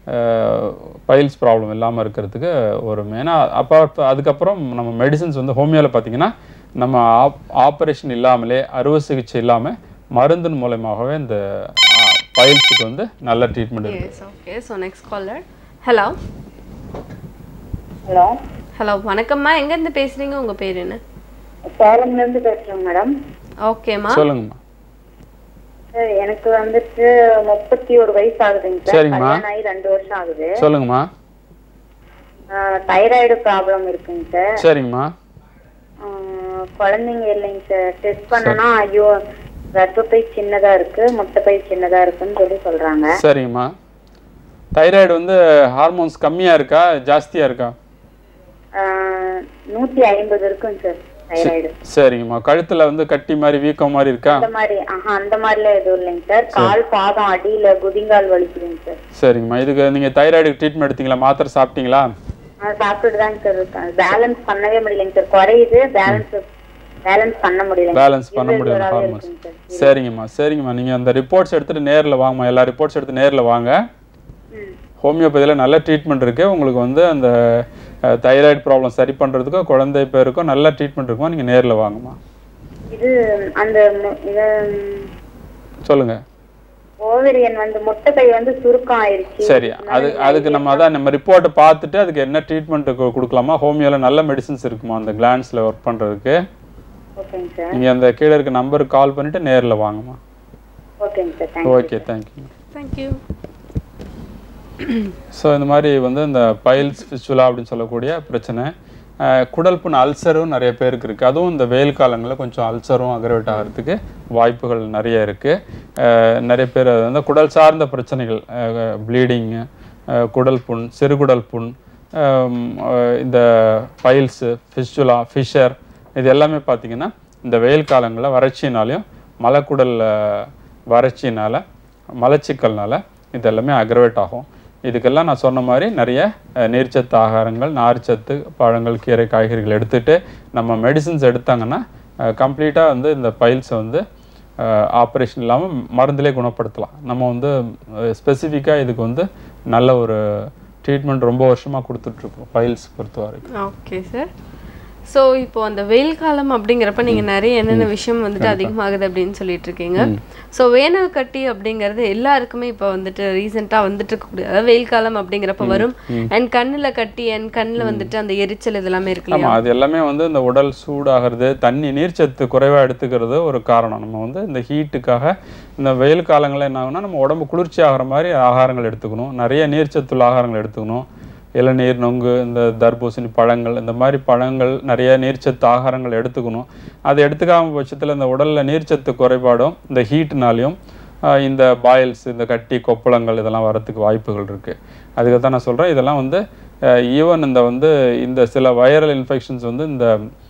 B: பைல்ஸ் ப்ராப்ளம் இல்லாமல் இருக்கிறதுக்கு ஒரு மெயினாக. அப்போ அதுக்கப்புறம் நம்ம மெடிசின்ஸ் வந்து ஹோமியோவில் பார்த்திங்கன்னா நம்ம ஆப் ஆப்ரேஷன் இல்லாமலே, அறுவை சிகிச்சை இல்லாமல் மருந்தின் மூலமாகவே இந்த பைல்ஸுக்கு வந்து நல்ல ட்ரீட்மெண்ட் இருக்குது.
A: Okay. So next caller. Hello
C: hello
A: hello வணக்கம்மா. எங்கேருந்து பேசுகிறீங்க? உங்கள் பேர் என்ன?
C: சேலம்லேருந்து பேசுகிறேன் மேடம்.
A: ஓகேம்மா,
B: சொல்லுங்கம்மா.
C: எனக்கு வந்துட்டு முப்பத்தி ஒரு வயசு ஆகுதுங்க சார்.
B: சரிங்கம்மா.
C: கல்யாணம் ஆகி ரெண்டு வருஷம் ஆகுது.
B: சொல்லுங்கம்மா.
C: தைராய்டு ப்ராப்ளம் இருக்குங்க சார்.
B: சரிங்கம்மா.
C: குழந்தைங்க இல்லைங்க சார். டெஸ்ட் பண்ணனா ஐயோ ரத்தப்பை சின்னதா இருக்கு, முட்டைப்பை சின்னதா இருக்குன்னு சொல்லி சொல்றாங்க.
B: சரிங்கம்மா. தைராய்டு வந்து ஹார்மோன்ஸ் கம்மியா இருக்கா ஜாஸ்தியா இருக்கா?
C: நூத்தி ஐம்பது இருக்குங்க சார் தைராய்டு.
B: சரிங்கம்மா. கழுத்துல வந்து கட்டி மாதிரி வீக்கம் மாதிரி இருக்கா?
C: அந்த மாதிரி ஆஹா அந்த மாதிரிலாம் எதுவும் இல்லைங்க சார். கால் பாதம் அடியில குதிங்கால் வலிக்குதுங்க சார்.
B: சரிங்கம்மா. இதுக்கு நீங்க தைராய்டு ட்ரீட்மெண்ட் எடுத்தீங்களா? மாத்திரை சாப்பிட்டீங்களா?
C: சாப்பிட்டுட்டு தாங்க சார் இருக்கேன். பேலன்ஸ் பண்ணவே முடியலைங்க சார். குறையுது, பேலன்ஸ் பேலன்ஸ் பண்ண முடியல.
B: பேலன்ஸ் பண்ண முடியல ஹார்மோன்ஸ். சரிங்கம்மா. சரிங்கம்மா. நீங்க அந்த ரிப்போர்ட்ஸ் எடுத்துட்டு நேர்ல வாங்கம்மா. எல்லா ரிப்போர்ட்ஸ் எடுத்து நேர்ல வாங்க. ஹோமியோபதியில் நல்ல ட்ரீட்மெண்ட் இருக்குது. உங்களுக்கு வந்து அந்த தைராய்டு ப்ராப்ளம் சரி பண்ணுறதுக்கோ குழந்தை பேருக்கோ நல்ல ட்ரீட்மெண்ட் இருக்குமா. நீங்கள் நேரில் வாங்கம்மா.
C: இது அந்த
B: சொல்லுங்க.
C: ஓவரியன் வந்து முட்டைப்பை வந்து சுருக்கம் ஆயிருச்சு.
B: சரி, அது அதுக்கு நம்ம அதான் நம்ம ரிப்போர்ட்டை பார்த்துட்டு அதுக்கு என்ன ட்ரீட்மெண்ட் கொடுக்கலாமா. ஹோமியோவில் நல்ல மெடிசின்ஸ் இருக்குமா அந்த கிளான்ஸில் ஒர்க் பண்ணுறதுக்கு.
C: ஓகேங்க சார்.
B: நீங்கள் அந்த கீழே இருக்க நம்பருக்கு கால் பண்ணிவிட்டு நேரில் வாங்கம்மா.
C: ஓகேங்க sir. Thank you.
B: Okay, thank you.
A: Thank you.
B: So இந்த மாதிரி வந்து இந்த பைல்ஸ் ஃபிஸ்டுலா அப்படின்னு சொல்லக்கூடிய பிரச்சனை, குடல் புண் அல்சரும் நிறைய பேருக்கு இருக்குது. அதுவும் இந்த வெயில் காலங்களில் கொஞ்சம் அல்சரும் அக்ரவேட் ஆகிறதுக்கு வாய்ப்புகள் நிறைய இருக்குது. நிறைய பேர் வந்து குடல் சார்ந்த பிரச்சனைகள், ப்ளீடிங்கு, குடல் புண், சிறுகுடல் புண், இந்த பைல்ஸு ஃபிஸ்டுலா ஃபிஷர் இது எல்லாமே பார்த்திங்கன்னா இந்த வெயில் காலங்களில் வறட்சினாலையும் மலைக்குடல் வறட்சினால் மலச்சிக்கல்னால இது எல்லாமே அக்ரவேட் ஆகும். இதுக்கெல்லாம் நான் சொன்ன மாதிரி நிறைய நீர்ச்சத்து ஆகாரங்கள், நார்ச்சத்து, பழங்கள், கீரை, காய்கறிகள் எடுத்துகிட்டு நம்ம மெடிசின்ஸ் எடுத்தாங்கன்னா கம்ப்ளீட்டாக வந்து இந்த பைல்ஸை வந்து ஆப்ரேஷன் இல்லாமல் மருந்திலே குணப்படுத்தலாம். நம்ம வந்து ஸ்பெசிஃபிக்காக இதுக்கு வந்து நல்ல ஒரு ட்ரீட்மெண்ட் ரொம்ப வருஷமாக கொடுத்துட்ருக்கோம் பைல்ஸ் பொறுத்த வரைக்கும்.
A: Okay sir. ஸோ இப்போ அந்த வெயில் காலம் அப்படிங்கிறப்ப நீங்கள் நிறைய என்னென்ன விஷயம் வந்துட்டு அதிகமாகுது அப்படின்னு சொல்லிட்டு இருக்கீங்க. ஸோ வேனல் கட்டி அப்படிங்கிறது எல்லாருக்குமே இப்போ வந்துட்டு ரீசெண்டாக வந்துட்டு இருக்கக்கூடிய, அதாவது வெயில் காலம் அப்படிங்கிறப்ப வரும். அண்ட் கண்ணில் கட்டி அண்ட் கண்ணில் வந்துட்டு அந்த எரிச்சல் இதெல்லாமே இருக்கு.
B: ஆமாம், அது எல்லாமே வந்து இந்த உடல் சூடாகிறது, தண்ணி நீர்ச்சத்து குறைவாக எடுத்துக்கிறது ஒரு காரணம். நம்ம வந்து இந்த ஹீட்டுக்காக இந்த வெயில் காலங்களில் என்ன ஆகுனா நம்ம உடம்பு குளிர்ச்சி ஆகிற மாதிரி ஆகாரங்கள் எடுத்துக்கணும், நிறைய நீர்ச்சத்துள்ள ஆகாரங்கள் எடுத்துக்கணும். இளநீர், நொங்கு, இந்த தர்பூசணி பழங்கள், இந்த மாதிரி பழங்கள், நிறைய நீர்ச்சத்து ஆகாரங்கள் எடுத்துக்கணும். அதை எடுத்துக்காம பட்சத்தில் இந்த உடலில் நீர்ச்சத்து குறைபாடும் இந்த ஹீட்னாலையும் இந்த பாயில்ஸ், இந்த கட்டி, கொப்பளங்கள் இதெல்லாம் வரத்துக்கு வாய்ப்புகள் இருக்குது. அதுக்கு தான் நான் சொல்கிறேன், இதெல்லாம் வந்து ஈவன் இந்த வந்து இந்த சில வைரல் இன்ஃபெக்ஷன்ஸ் வந்து இந்த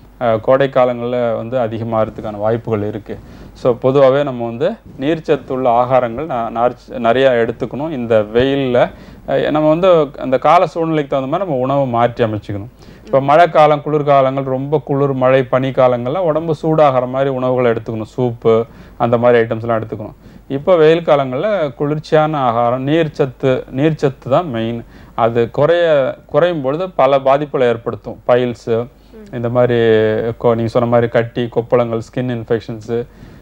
B: கோடை காலங்களில் வந்து அதிகமாகிறதுக்கான வாய்ப்புகள் இருக்குது. ஸோ பொதுவாகவே நம்ம வந்து நீர்ச்சத்துள்ள ஆகாரங்கள் நார் நிறையா எடுத்துக்கணும். இந்த வெயிலில் நம்ம வந்து அந்த கால சூழ்நிலைக்கு தகுந்த மாதிரி நம்ம உணவை மாற்றி அமைச்சிக்கணும். இப்போ மழை காலம், குளிர்காலங்கள், ரொம்ப குளிர், மழை, பனி காலங்களில் உடம்பு சூடாகிற மாதிரி உணவுகளை எடுத்துக்கணும். சூப்பு அந்த மாதிரி ஐட்டம்ஸ்லாம் எடுத்துக்கணும். இப்போ வெயில் காலங்களில் குளிர்ச்சியான ஆகாரம், நீர்ச்சத்து நீர்ச்சத்து தான் மெயின். அது குறைய குறையும் பொழுது பல பாதிப்புகளை ஏற்படுத்தும். பைல்ஸு, இந்த மாதிரி நீங்கள் சொன்ன மாதிரி கட்டி, கொப்பளங்கள், ஸ்கின் இன்ஃபெக்ஷன்ஸு,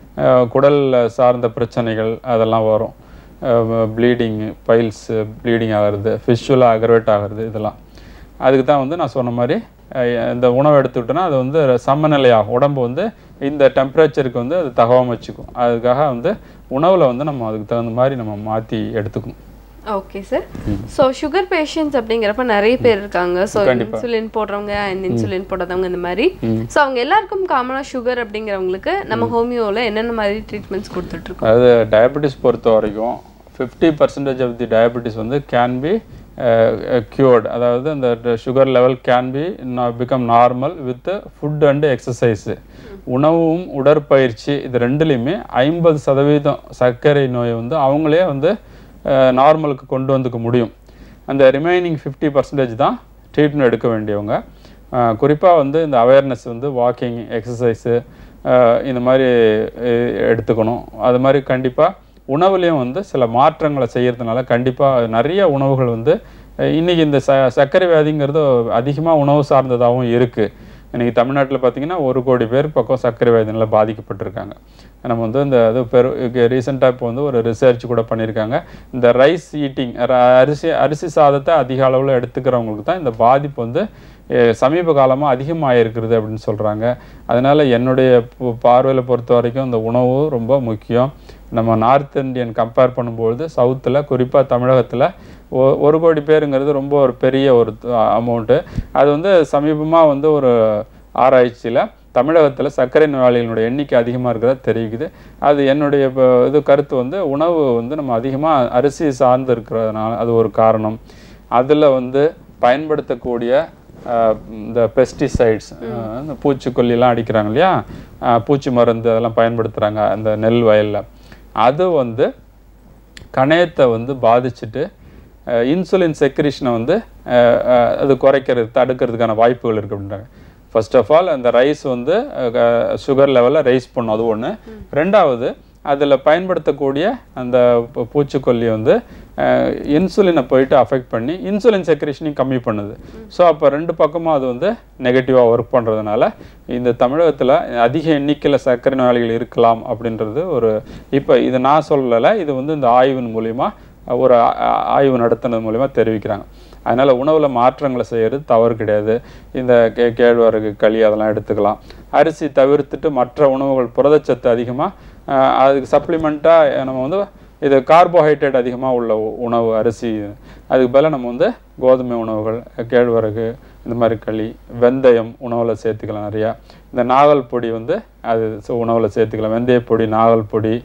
B: குடல் சார்ந்த பிரச்சனைகள் அதெல்லாம் வரும். ப்ளீடிங்கு, பைல்ஸு ப்ளீடிங் ஆகிறது, ஃபிஷ்ஷுலாக அக்ரவேட் ஆகிறது, இதெல்லாம் அதுக்கு தான் வந்து நான் சொன்ன மாதிரி இந்த உணவு எடுத்துக்கிட்டோன்னா அது வந்து சமநிலையாகும். உடம்பு வந்து இந்த டெம்பரேச்சருக்கு வந்து அது தகவம் வச்சுக்கும். அதுக்காக வந்து உணவில் வந்து நம்ம அதுக்கு தகுந்த மாதிரி நம்ம மாற்றி எடுத்துக்கணும்.
A: Okay sir. So sugar patients அப்படிங்கிறப்ப நிறைய பேர் இருக்காங்க. ஸோ இன்சுலின் போடுறவங்க அண்ட் இன்சுலின் போடாதவங்க இந்த மாதிரி. ஸோ அவங்க எல்லாருக்கும் காமனாக சுகர் அப்படிங்கிறவங்களுக்கு நம்ம ஹோமியோவில் என்னென்ன மாதிரி ட்ரீட்மெண்ட்ஸ் கொடுத்துட்ருக்கோம்?
B: அதாவது டயபெட்டிஸ் பொறுத்த வரைக்கும் fifty percentage of the diabetes வந்து கேன் பி க்யூர்டு. அதாவது அந்த sugar level can be become normal with food and exercise. உணவும் உடற்பயிற்சி இது ரெண்டுலேயுமே ஐம்பது சதவீதம் சர்க்கரை நோயை வந்து அவங்களே வந்து நார்மலுக்கு கொண்டு வந்துக்க முடியும். அந்த ரிமைனிங் ஃபிஃப்டி பர்சன்டேஜ் தான் ட்ரீட்மெண்ட் எடுக்க வேண்டியவங்க. குறிப்பாக வந்து இந்த அவேர்னஸ் வந்து வாக்கிங், எக்ஸசைஸு இந்த மாதிரி எடுத்துக்கணும். அது மாதிரி கண்டிப்பாக உணவுலேயும் வந்து சில மாற்றங்களை செய்கிறதுனால கண்டிப்பாக நிறைய உணவுகள் வந்து இன்றைக்கி இந்த ச சர்க்கரை வியாதிங்கிறது அதிகமாக உணவு சார்ந்ததாகவும் இருக்குது. இன்றைக்கி தமிழ்நாட்டில் பார்த்திங்கன்னா ஒரு கோடி பேர் பக்கம் சர்க்கரை வியாதினால் பாதிக்கப்பட்டிருக்காங்க. நம்ம வந்து இந்த அது பெரு ரீசெண்டாக இப்போ வந்து ஒரு ரிசர்ச் கூட பண்ணியிருக்காங்க. இந்த ரைஸ் ஈட்டிங், அரிசி அரிசி சாதத்தை அதிக அளவில் எடுத்துக்கிறவங்களுக்கு தான் இந்த பாதிப்பு வந்து சமீப காலமாக அதிகமாக இருக்கிறது அப்படின்னு சொல்கிறாங்க. அதனால் என்னுடைய பார்வையில் பொறுத்த வரைக்கும் இந்த உணவு ரொம்ப முக்கியம். நம்ம நார்த் இந்தியன் கம்பேர் பண்ணும்பொழுது சவுத்தில், குறிப்பாக தமிழகத்தில் ஒரு கோடி பேருங்கிறது ரொம்ப ஒரு பெரிய ஒரு அமௌண்ட்டு. அது வந்து சமீபமாக வந்து ஒரு ஆராய்ச்சியில் தமிழகத்தில் சர்க்கரை நோயாளிகளுடைய எண்ணிக்கை அதிகமாக இருக்கிறதா தெரிவிக்குது. அது என்னுடைய இது கருத்து வந்து உணவு வந்து நம்ம அதிகமாக அரிசி சார்ந்து இருக்கிறதுனால அது ஒரு காரணம். அதில் வந்து பயன்படுத்தக்கூடிய இந்த பெஸ்டிசைட்ஸ், இந்த பூச்சிக்கொல்லிலாம் அடிக்கிறாங்க இல்லையா, பூச்சி மருந்து அதெல்லாம் பயன்படுத்துகிறாங்க அந்த நெல் வயலில். அது வந்து கணையத்தை வந்து பாதிச்சுட்டு இன்சுலின் செக்ரிஷனை வந்து அது குறைக்கிறது, தடுக்கிறதுக்கான வாய்ப்புகள் இருக்குது அப்படின்றாங்க. ஃபர்ஸ்ட் ஆஃப் ஆல் அந்த ரைஸ் வந்து சுகர் லெவலில் ரைஸ் பண்ணும், அது ஒன்று. ரெண்டாவது அதில் பயன்படுத்தக்கூடிய அந்த பூச்சிக்கொல்லி வந்து இன்சுலினை போயிட்டு அஃபெக்ட் பண்ணி இன்சுலின் செக்ரேஷனையும் கம்மி பண்ணுது. ஸோ அப்போ ரெண்டு பக்கமும் அது வந்து நெகட்டிவாக ஒர்க் பண்ணுறதுனால இந்த தமிழகத்தில் அதிக எண்ணிக்கையில் சர்க்கரை நோயாளிகள் இருக்கலாம் அப்படின்றது ஒரு, இப்போ இது நான் சொல்லலை, இது வந்து இந்த ஆய்வின் மூலிமா ஒரு ஆய்வு நடத்தினது மூலிமா தெரிவிக்கிறாங்க. அதனால் உணவில் மாற்றங்களை செய்கிறது தவறு கிடையாது. இந்த கே கேழ்வரகு களி அதெல்லாம் எடுத்துக்கலாம். அரிசி தவிர்த்துட்டு மற்ற உணவுகள் புரதச்சத்து அதிகமாக அதுக்கு சப்ளிமெண்ட்டாக நம்ம வந்து இது கார்போஹைட்ரேட் அதிகமாக உள்ள உணவு அரிசி, அதுக்கு பதிலாக நம்ம வந்து கோதுமை உணவுகள், கேழ்வரகு, இந்த மாதிரி களி, வெந்தயம் உணவில் சேர்த்துக்கலாம் நிறையா. இந்த நாகல் பொடி வந்து அது உணவில் சேர்த்துக்கலாம். வெந்தயப்பொடி, நாகல் பொடி,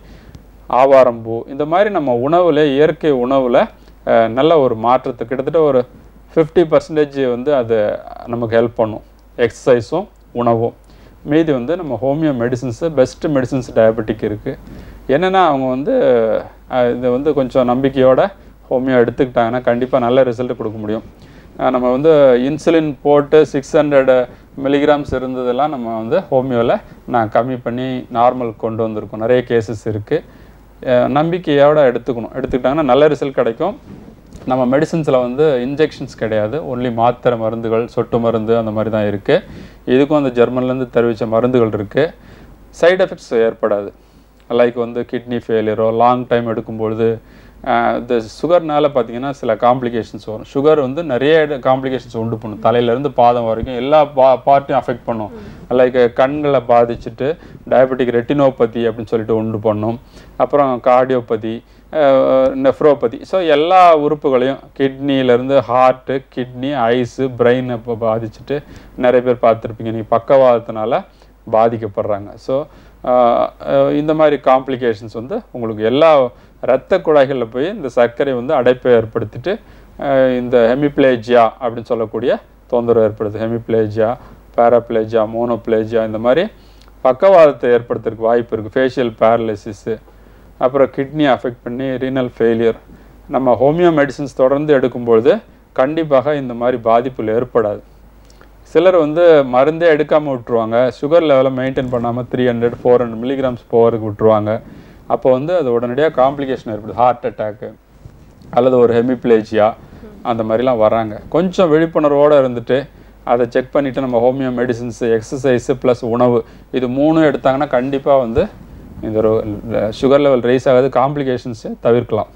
B: ஆவாரம்பூ, இந்த மாதிரி நம்ம உணவில் இயற்கை உணவில் நல்ல ஒரு மாற்றத்தை கிட்டத்தட்ட ஒரு ஃபிஃப்டி பர்சன்டேஜ் வந்து அது நமக்கு ஹெல்ப் பண்ணும், எக்ஸசைஸும் உணவும். மீதி வந்து நம்ம homeo medicines best medicines diabetic இருக்குது. என்னென்னா அவங்க வந்து இது வந்து கொஞ்சம் நம்பிக்கையோட ஹோமியோ எடுத்துக்கிட்டாங்கன்னா கண்டிப்பாக நல்ல ரிசல்ட் கொடுக்க முடியும். நம்ம வந்து இன்சுலின் போட்டு சிக்ஸ் ஹண்ட்ரட் மில்லிகிராம்ஸ் இருந்ததெல்லாம் நம்ம வந்து ஹோமியோவில் நான் கம்மி பண்ணி நார்மல் கொண்டு வந்திருக்கோம். நிறைய கேசஸ் இருக்குது. நம்பிக்கையோடு எடுத்துக்கணும். எடுத்துக்கிட்டாங்கன்னா நல்ல ரிசல்ட் கிடைக்கும். நம்ம மெடிசின்ஸில் வந்து இன்ஜெக்ஷன்ஸ் கிடையாது, ஒன்லி மாத்திரை மருந்துகள், சொட்டு மருந்து அந்த மாதிரி தான் இருக்குது. இதுக்கும் அந்த ஜெர்மன்லேருந்து தெரிவித்த மருந்துகள் இருக்குது. சைடு எஃபெக்ட்ஸ் ஏற்படாது. லைக் வந்து கிட்னி ஃபெயிலியரோ லாங் டைம் எடுக்கும்பொழுது இந்த சுகர்னால் பார்த்திங்கன்னா சில காம்ப்ளிகேஷன்ஸ் வரும். சுகர் வந்து நிறைய காம்ப்ளிகேஷன்ஸ் உண்டு பண்ணும். தலையிலேருந்து பாதம் வரைக்கும் எல்லா பா பார்ட்டையும் அஃபெக்ட் பண்ணும். லைக் கண்களை பாதிச்சுட்டு டயபெட்டிக் ரெட்டினோபதி அப்படின்னு சொல்லிட்டு உண்டு பண்ணும். அப்புறம் கார்டியோபதி, நெஃப்ரோபதி. ஸோ எல்லா உறுப்புகளையும் கிட்னியிலேருந்து ஹார்ட்டு, கிட்னி, ஐஸு, பிரெயினை இப்போ பாதிச்சுட்டு நிறைய பேர் பார்த்துருப்பீங்க. நீங்கள் பக்கவாதத்தினால பாதிக்கப்படுறாங்க. ஸோ இந்த மாதிரி காம்ப்ளிகேஷன்ஸ் வந்து உங்களுக்கு எல்லா இரத்த குழாய்களில் போய் இந்த சர்க்கரை வந்து அடைப்பை ஏற்படுத்திட்டு இந்த ஹெமிப்ளேஜியா அப்படின்னு சொல்லக்கூடிய தொந்தரவு ஏற்படுது. ஹெமிப்ளேஜியா, பேராப்ளேஜியா, மோனோப்ளேஜியா இந்த மாதிரி பக்கவாதத்தை ஏற்படுத்துறதுக்கு வாய்ப்பு இருக்குது. ஃபேஷியல் பேரலிசிஸு, அப்புறம் கிட்னி அஃபெக்ட் பண்ணி ரீனல் ஃபெயிலியர். நம்ம ஹோமியோ மெடிசின்ஸ் தொடர்ந்து எடுக்கும்பொழுது கண்டிப்பாக இந்த மாதிரி பாதிப்புகள் ஏற்படாது. சிலர் வந்து மருந்தே எடுக்காமல் விட்டுருவாங்க, சுகர் லெவலை மெயின்டைன் பண்ணாமல் three hundred four hundred milligrams போகிறதுக்கு விட்டுருவாங்க. அப்போ வந்து அது உடனடியாக காம்ப்ளிகேஷன் ஏற்படுது, ஹார்ட் அட்டாக்கு அல்லது ஒரு ஹெமிப்ளேஜியா அந்த மாதிரிலாம் வராங்க. கொஞ்சம் விழிப்புணர்வோடு இருந்துட்டு அதை செக் பண்ணிவிட்டு நம்ம ஹோமியோ மெடிசின்ஸு, எக்ஸசைஸு ப்ளஸ் உணவு இது மூணும் எடுத்தாங்கன்னா கண்டிப்பாக வந்து இந்த ஒரு சுகர் லெவல் ரைஸ் ஆகாது, காம்ப்ளிகேஷன்ஸை தவிர்க்கலாம்.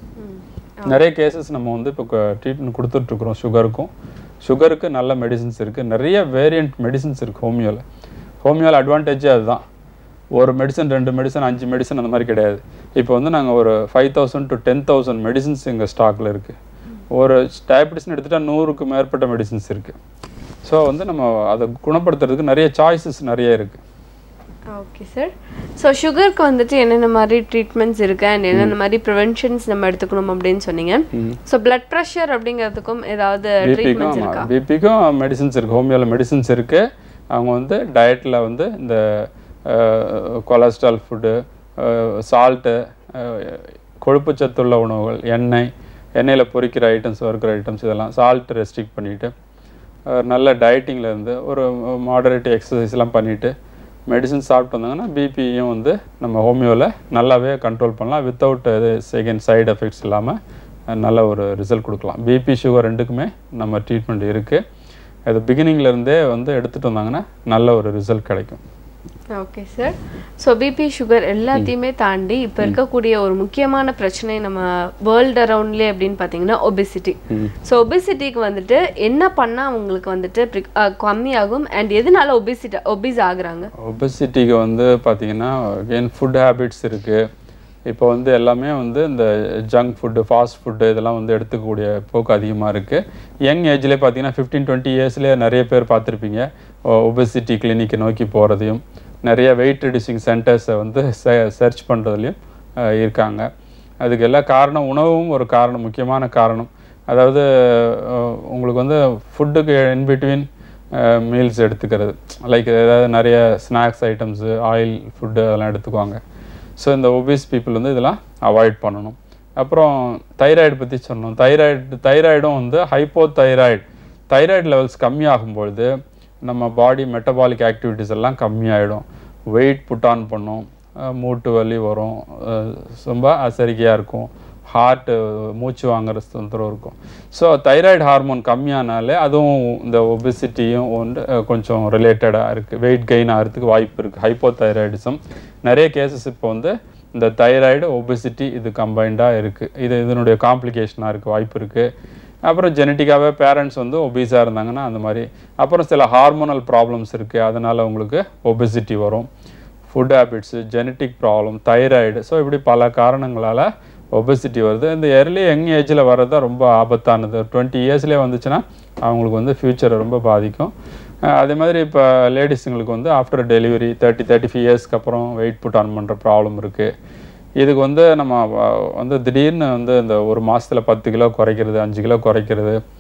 B: நிறைய கேசஸ் நம்ம வந்து இப்போ ட்ரீட்மெண்ட் கொடுத்துட்ருக்குறோம். சுகருக்கும் சுகருக்கு நல்ல மெடிசின்ஸ் இருக்குது. நிறைய வேரியண்ட் மெடிசின்ஸ் இருக்குது ஹோமியோவில். ஹோமியோவில் அட்வான்டேஜே அதுதான். ஒரு மெடிசன், ரெண்டு மெடிசன், அஞ்சு மெடிசன் அந்த மாதிரி கிடையாது. இப்போ வந்து நாங்கள் ஒரு five thousand to ten thousand medicines எங்கள் ஸ்டாக்கில் இருக்குது. ஒரு டயபெட்டிஸ்னு எடுத்துகிட்டா நூறுக்கு மேற்பட்ட மெடிசின்ஸ் இருக்குது. ஸோ வந்து நம்ம அதை குணப்படுத்துறதுக்கு நிறைய சாய்ஸஸ் நிறைய இருக்குது.
A: Okay sir. ஸோ சுகருக்கு வந்துட்டு என்னென்ன மாதிரி ட்ரீட்மெண்ட்ஸ் இருக்குது அண்ட் என்னென்ன மாதிரி ப்ரிவென்ஷன்ஸ் நம்ம எடுத்துக்கணும் அப்படின்னு சொன்னீங்க. ஸோ பிளட் ப்ரெஷர் அப்படிங்கிறதுக்கும் ஏதாவது ட்ரீட்மெண்ட்ஸ் இருக்கா?
B: பிபிக்கும் மெடிசின்ஸ் இருக்குது, ஹோமியோவில் மெடிசின்ஸ் இருக்குது. அவங்க வந்து டயட்டில் வந்து இந்த கொலஸ்ட்ரால் ஃபுட்டு, சால்ட்டு, கொழுப்பு சத்துள்ள உணவுகள், எண்ணெய், எண்ணெயில் பொரிக்கிற ஐட்டம்ஸ், வறுக்கிற ஐட்டம்ஸ் இதெல்லாம் சால்ட் ரெஸ்ட்ரிக்ட் பண்ணிவிட்டு நல்ல டயட்டிங்கில் இருந்து ஒரு மாடரேட் எக்ஸசைஸ்லாம் பண்ணிவிட்டு மெடிசின் சாப்பிட்டு வந்தாங்கன்னா பிபியும் வந்து நம்ம ஹோமியோவில் நல்லாவே கண்ட்ரோல் பண்ணலாம். வித்தவுட் இது செகண்ட் சைடு எஃபெக்ட்ஸ் இல்லாமல் நல்ல ஒரு ரிசல்ட் கொடுக்கலாம். பிபி சுகர் ரெண்டுக்குமே நம்ம ட்ரீட்மெண்ட் இருக்குது. அது பிகினிங்லேருந்தே வந்து எடுத்துகிட்டு வந்தாங்கன்னா நல்ல ஒரு ரிசல்ட் கிடைக்கும்.
A: Okay sir. So BP sugar எல்லாத்தையுமே தாண்டி இப்போ இருக்கக்கூடிய ஒரு முக்கியமான பிரச்சனை நம்ம வேர்ல்டு அரவுண்ட்லேயே அப்படின்னு பார்த்தீங்கன்னா ஒபிசிட்டி. ஸோ ஒபிசிட்டிக்கு வந்துட்டு என்ன பண்ணால் அவங்களுக்கு வந்துட்டு கம்மியாகும் அண்ட் எதனால ஒபிசிட்டி ஒபிஸ் ஆகுறாங்க?
B: ஒபிசிட்டிக்கு வந்து பார்த்தீங்கன்னா அகெயின் ஃபுட் ஹேபிட்ஸ் இருக்குது. இப்போ வந்து எல்லாமே வந்து இந்த ஜங்க் ஃபுட்டு, ஃபாஸ்ட் ஃபுட்டு இதெல்லாம் வந்து எடுத்துக்கக்கூடிய போக்கு அதிகமாக இருக்குது. யங் ஏஜ்லேயே பார்த்தீங்கன்னா ஃபிஃப்டீன் டுவெண்ட்டி இயர்ஸ்லேயே நிறைய பேர் பார்த்துருப்பீங்க ஒபிசிட்டி கிளினிக்கை நோக்கி போகிறதையும், நிறைய வெயிட் ரெடியூசிங் சென்டர்ஸை வந்து சர்ச் பண்ணுறதுலையும் இருக்காங்க. அதுக்கு எல்லா காரணம் உணவும் ஒரு காரணம், முக்கியமான காரணம். அதாவது உங்களுக்கு வந்து ஃபுட்டுக்கு இன்பிட்வீன் மீல்ஸ் எடுத்துக்கிறது, லைக் ஏதாவது நிறைய ஸ்நாக்ஸ் ஐட்டம்ஸு, ஆயில் ஃபுட்டு அதெல்லாம் எடுத்துக்குவாங்க. ஸோ இந்த ஒபிஸ் பீப்புள் வந்து இதெல்லாம் அவாய்ட் பண்ணணும். அப்புறம் தைராய்டு பற்றி சொன்னோம். தைராய்டு தைராய்டும் வந்து ஹைப்போ தைராய்டு தைராய்டு லெவல்ஸ் கம்மியாகும்பொழுது நம்ம பாடி மெட்டபாலிக் ஆக்டிவிட்டீஸ் எல்லாம் கம்மியாயிடும். வெயிட் புட் ஆன் பண்ணும், மூட்டு வலி வரும், ரொம்ப அசரிக்கையாக இருக்கும், ஹார்ட்டு மூச்சு வாங்குற தொந்தரவு இருக்கும். ஸோ தைராய்டு ஹார்மோன் கம்மியானாலே அதுவும் இந்த ஒபிசிட்டியும் வந்து கொஞ்சம் ரிலேட்டடாக இருக்குது. வெயிட் கெயின் ஆகிறதுக்கு வாய்ப்பு இருக்குது. ஹைப்போ தைராய்டிசம் நிறைய கேசஸ் இப்போ வந்து இந்த தைராய்டு ஒபிசிட்டி இது கம்பைண்டாக இருக்குது. இது இதனுடைய காம்ப்ளிகேஷனாக இருக்குது, வாய்ப்பு இருக்குது. அப்புறம் ஜெனட்டிக்காகவே பேரண்ட்ஸ் வந்து ஒபீஸாக இருந்தாங்கன்னா அந்த மாதிரி. அப்புறம் சில ஹார்மோனல் ப்ராப்ளம்ஸ் இருக்குது, அதனால் உங்களுக்கு ஒபிசிட்டி வரும். Food habits, genetic problem, thyroid, so இப்படி பல காரணங்களால் ஒபிசிட்டி வருது. இந்த எர்லி யங் ஏஜில் வர்றது தான் ரொம்ப ஆபத்தானது. டுவெண்ட்டி இயர்ஸ்லேயே வந்துச்சுன்னா அவங்களுக்கு வந்து ஃப்யூச்சரை ரொம்ப பாதிக்கும். அதே மாதிரி இப்போ லேடிஸுங்களுக்கு வந்து after delivery thirty thirty five இயர்ஸ்க்கு அப்புறம் வெயிட் புட் ஆன் பண்ணுற ப்ராப்ளம் இருக்குது. இதுக்கு வந்து நம்ம வந்து திடீர்னு வந்து இந்த ஒரு மாதத்தில் பத்து கிலோ குறைக்கிறது, அஞ்சு கிலோ குறைக்கிறது,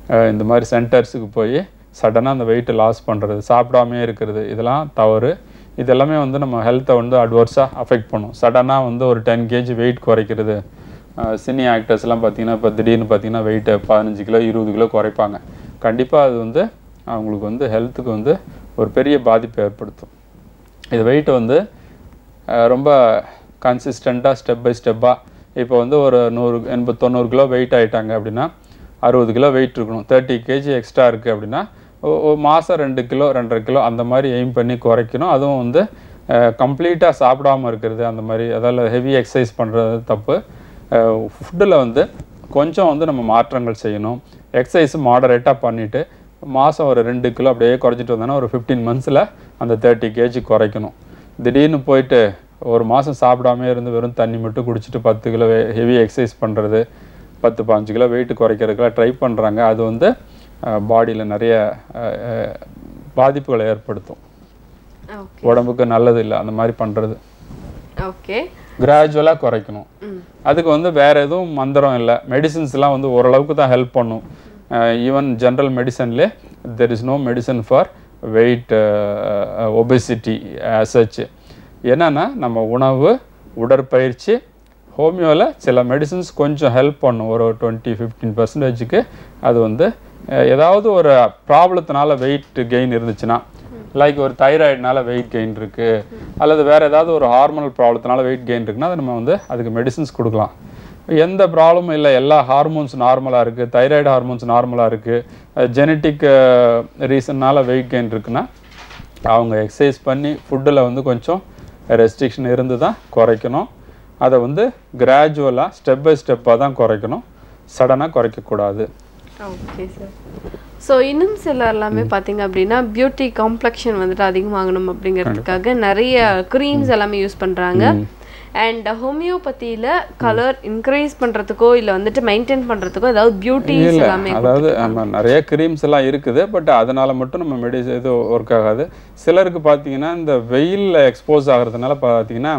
B: இந்த மாதிரி சென்டர்ஸுக்கு போய் சடனாக அந்த வெயிட்டை லாஸ் பண்ணுறது, சாப்பிடாமே இருக்கிறது, இதெல்லாம் தவறு. இதெல்லாமே வந்து நம்ம ஹெல்த்தை வந்து அட்வர்ஸாக அஃபெக்ட் பண்ணும். சடனாக வந்து ஒரு டென் கேஜி வெயிட் குறைக்கிறது. சினி ஆக்டர்ஸ்லாம் பார்த்திங்கன்னா இப்போ திடீர்னு பார்த்திங்கன்னா வெயிட்டை பதினஞ்சு கிலோ இருபது கிலோ குறைப்பாங்க. கண்டிப்பாக அது வந்து அவங்களுக்கு வந்து ஹெல்த்துக்கு வந்து ஒரு பெரிய பாதிப்பை ஏற்படுத்தும். இது வெயிட்டை வந்து ரொம்ப கன்சிஸ்டண்ட்டாக ஸ்டெப் பை ஸ்டெப்பாக இப்போ வந்து ஒரு நூறு எண்பது தொண்ணூறு கிலோ வெயிட் ஆகிட்டாங்க அப்படின்னா அறுபது கிலோ வெயிட் இருக்கணும். தேர்ட்டி கேஜி எக்ஸ்ட்ரா இருக்குது அப்படின்னா ஒரு மாதம் ரெண்டு கிலோ ரெண்டரை கிலோ அந்த மாதிரி எய்ம் பண்ணி குறைக்கணும். அதுவும் வந்து கம்ப்ளீட்டாக சாப்பிடாமல் இருக்கிறது அந்த மாதிரி, அதாவது ஹெவி எக்ஸசைஸ் பண்ணுறது தப்பு. ஃபுட்டில் வந்து கொஞ்சம் வந்து நம்ம மாற்றங்கள் செய்யணும். எக்ஸசைஸ் மாடரேட்டாக பண்ணிவிட்டு மாதம் ஒரு ரெண்டு கிலோ அப்படியே குறைச்சிட்டு வந்தோன்னா ஒரு ஃபிஃப்டீன் மந்த்ஸில் அந்த தேர்ட்டி கேஜி குறைக்கணும். திடீர்னு போயிட்டு ஒரு மாதம் சாப்பிடாமே இருந்து வெறும் தண்ணி மட்டும் குடிச்சிட்டு பத்து கிலோ ஹெவி எக்ஸசைஸ் பண்ணுறது, பத்து பாஞ்சு கிலோ வெயிட் குறைக்கிறதுக்கெல்லாம் ட்ரை பண்ணுறாங்க. அது வந்து பாடியில் நிறைய பாதிப்புகளை ஏற்படுத்தும். உடம்புக்கு நல்லது இல்லை அந்த மாதிரி பண்ணுறது.
A: ஓகே,
B: கிராஜுவலாக குறைக்கணும். அதுக்கு வந்து வேறு எதுவும் மந்திரம் இல்லை. மெடிசின்ஸ்லாம் வந்து ஓரளவுக்கு தான் ஹெல்ப் பண்ணும். ஈவன் ஜென்ரல் மெடிசன்லே there is no medicine for weight obesity as such. என்னென்னா நம்ம உணவு, உடற்பயிற்சி, ஹோமியோவில் சில மெடிசின்ஸ் கொஞ்சம் ஹெல்ப் பண்ணும். ஒரு டுவெண்ட்டி ஃபிஃப்டீன் பர்சன்டேஜுக்கு அது வந்து ஏதாவது ஒரு ப்ராப்ளத்தினால வெயிட் கெயின் இருந்துச்சுன்னா, லைக் ஒரு தைராய்டுனால வெயிட் கெயின் இருக்குது அல்லது வேறு ஏதாவது ஒரு ஹார்மோனல் ப்ராப்ளத்தினால வெயிட் கெயின் இருக்குன்னா அது நம்ம வந்து அதுக்கு மெடிசின்ஸ் கொடுக்கலாம். எந்த ப்ராப்ளமும் இல்லை, எல்லா ஹார்மோன்ஸ் நார்மலாக இருக்குது, தைராய்டு ஹார்மோன்ஸ் நார்மலாக இருக்குது, ஜெனட்டிக் ரீசன்னால் வெயிட் கெயின் இருக்குன்னா அவங்க எக்ஸசைஸ் பண்ணி ஃபுட்டில் வந்து கொஞ்சம் ரெஸ்ட்ரிக்ஷன் இருந்து தான் குறைக்கணும். அதை வந்து கிராஜுவலாக ஸ்டெப் பை ஸ்டெப்பாக தான் குறைக்கணும், சடனாக குறைக்கக்கூடாது.
A: Okay sir. ஸோ இன்னும் சில எல்லாமே பார்த்தீங்க அப்படின்னா பியூட்டி காம்ப்ளெக்ஷன் வந்துட்டு அதிகமாகணும் அப்படிங்கிறதுக்காக நிறைய க்ரீம்ஸ் எல்லாமே யூஸ் பண்ணுறாங்க. அண்ட் ஹோமியோபதியில் கலர் இன்க்ரீஸ் பண்ணுறதுக்கோ இல்லை வந்துட்டு மெயின்டைன் பண்ணுறதுக்கோ ஏதாவது பியூட்டிஸ் எல்லாமே,
B: அதாவது நம்ம நிறைய க்ரீம்ஸ் எல்லாம் இருக்குது. பட் அதனால் மட்டும் நம்ம மெடிசன் இது ஒர்க் ஆகாது. சிலருக்கு பார்த்தீங்கன்னா இந்த வெயிலில் எக்ஸ்போஸ் ஆகிறதுனால பார்த்தீங்கன்னா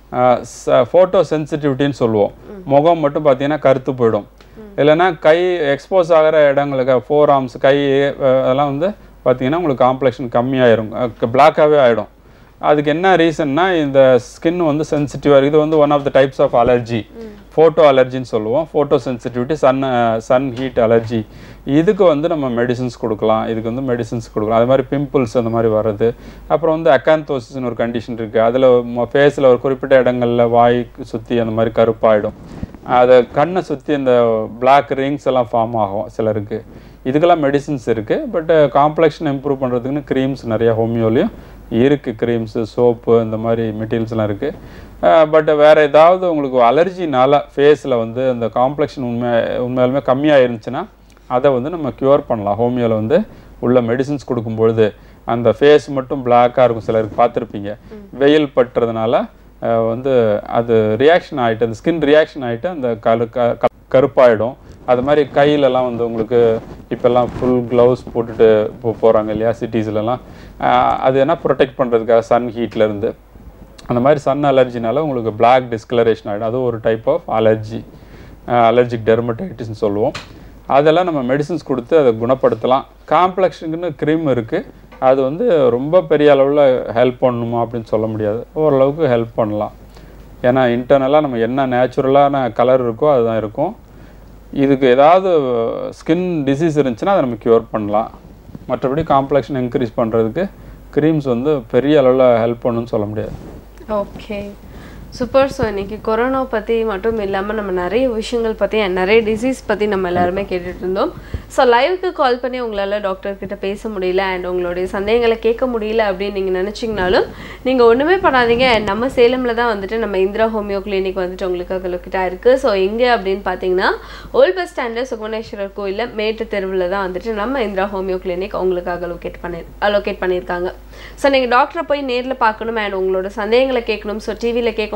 B: ஃபோட்டோ சென்சிட்டிவிட்டின்னு சொல்லுவோம். முகம் மட்டும் பார்த்தீங்கன்னா கருத்து போயிடும். இல்லைன்னா கை எக்ஸ்போஸ் ஆகிற இடங்களுக்கு ஃபோர் ஆர்ம்ஸ், கை அதெல்லாம் வந்து பார்த்தீங்கன்னா உங்களுக்கு காம்ப்ளெக்ஷன் கம்மியாயிரும், பிளாக்காகவே ஆகிடும். அதுக்கு என்ன ரீசன்னா இந்த ஸ்கின் வந்து சென்சிட்டிவாக இருக்குது. இது வந்து one of the types of allergy, photo அலர்ஜின்னு சொல்லுவோம். Photo sensitivity, sun sun heat allergy. இதுக்கு வந்து நம்ம மெடிசின்ஸ் கொடுக்கலாம். இதுக்கு வந்து மெடிசின்ஸ் கொடுக்கலாம். அது மாதிரி பிம்பிள்ஸ் அந்த மாதிரி வர்றது. அப்புறம் வந்து அக்காந்தோசிஸ்னு ஒரு கண்டிஷன் இருக்குது. அதில் ஃபேஸில் ஒரு குறிப்பிட்ட இடங்களில் வாய்க்கு சுற்றி அந்த மாதிரி கருப்பாயிடும். அதை கண்ணை சுற்றி இந்த பிளாக் ரிங்ஸ் எல்லாம் ஃபார்ம் ஆகும் சிலருக்கு. இதுக்கெல்லாம் மெடிசின்ஸ் இருக்குது. பட் காம்ப்ளெக்ஷன் இம்ப்ரூவ் பண்ணுறதுக்குன்னு க்ரீம்ஸ் நிறையா ஹோமியோலையும் இருக்குது. க்ரீம்ஸு, சோப்பு, இந்த மாதிரி மெட்டீரியல்ஸ்லாம் இருக்குது. பட் வேறு ஏதாவது உங்களுக்கு அலர்ஜினால் ஃபேஸில் வந்து அந்த காம்ப்ளெக்ஷன் உண்மை உண்மையாலுமே கம்மியாக இருந்துச்சுன்னா அதை வந்து நம்ம க்யூர் பண்ணலாம். ஹோமியோவில் வந்து உள்ள மெடிசின்ஸ் கொடுக்கும்பொழுது அந்த ஃபேஸ் மட்டும் பிளாக்காக இருக்கும். சிலருக்கு பார்த்துருப்பீங்க, வெயில் பட்டுறதுனால வந்து அது ரியாக்ஷன் ஆகிட்டு, அந்த ஸ்கின் ரியாக்ஷன் ஆகிட்டு அந்த கரு க கருப்பாயிடும். அது மாதிரி கையிலலாம் வந்து உங்களுக்கு இப்போல்லாம் ஃபுல் க்ளவுஸ் போட்டுட்டு இப்போ போகிறாங்க இல்லையா சிட்டிஸ்லலாம். அது என்ன ப்ரொடெக்ட் பண்ணுறதுக்காக சன் ஹீட்லேருந்து. அந்த மாதிரி சன் அலர்ஜினால உங்களுக்கு பிளாக் டிஸ்கலரேஷன் ஆகிடும். அது ஒரு டைப் ஆஃப் அலர்ஜி, அலர்ஜிக் டெர்மடைட்டிஸ்னு சொல்லுவோம். அதெல்லாம் நம்ம மெடிசின்ஸ் கொடுத்து அதை குணப்படுத்தலாம். காம்ப்ளெக்ஷனுக்குன்னு க்ரீம் இருக்குது. அது வந்து ரொம்ப பெரிய அளவில் ஹெல்ப் பண்ணணுமா அப்படின்னு சொல்ல முடியாது, ஓரளவுக்கு ஹெல்ப் பண்ணலாம். ஏன்னா இன்டர்னலாக நம்ம என்ன நேச்சுரலான கலர் இருக்கோ அதுதான் இருக்கும். இதுக்கு ஏதாவது ஸ்கின் டிசீஸ் இருந்துச்சுன்னா அதை நம்ம க்யூர் பண்ணலாம். மற்றபடி காம்ப்ளெக்ஷன் இன்க்ரீஸ் பண்ணுறதுக்கு க்ரீம்ஸ் வந்து பெரிய அளவில் ஹெல்ப் பண்ணணும்னு சொல்ல முடியாது.
A: Okay, super. ஸோ இன்றைக்கி கொரோனா பற்றி மட்டும் இல்லாமல் நம்ம நிறைய விஷயங்கள் பற்றி நிறைய டிசீஸ் பற்றி நம்ம எல்லாருமே கேட்டுட்டு இருந்தோம். ஸோ லைவுக்கு கால் பண்ணி உங்களால் டாக்டர்கிட்ட பேச முடியல அண்ட் உங்களுடைய சந்தேகங்களை கேட்க முடியல அப்படின்னு நீங்கள் நினச்சிங்கனாலும் நீங்கள் ஒன்றுமே பண்ணாதீங்க. நம்ம சேலமில் தான் வந்துட்டு நம்ம இந்திரா ஹோமியோ கிளினிக் வந்துட்டு உங்களுக்கு லொக்கேட்டாக இருக்குது. ஸோ எங்கே அப்படின்னு பார்த்தீங்கன்னா ஓல்ட் பஸ் ஸ்டாண்டு சுகுணேஸ்வரர் கோயிலில் மேட்டு தெருவில் தான் வந்துட்டு நம்ம இந்திரா ஹோமியோ கிளினிக் உங்களுக்காக லொக்கேட் பண்ணி அலோகேட் பண்ணியிருக்காங்க. ஸோ நீங்கள் டாக்டரை போய் நேரில் பார்க்கணும் அண்ட் உங்களோட சந்தேகங்களை கேட்கணும். ஸோ டிவியில் கேட்க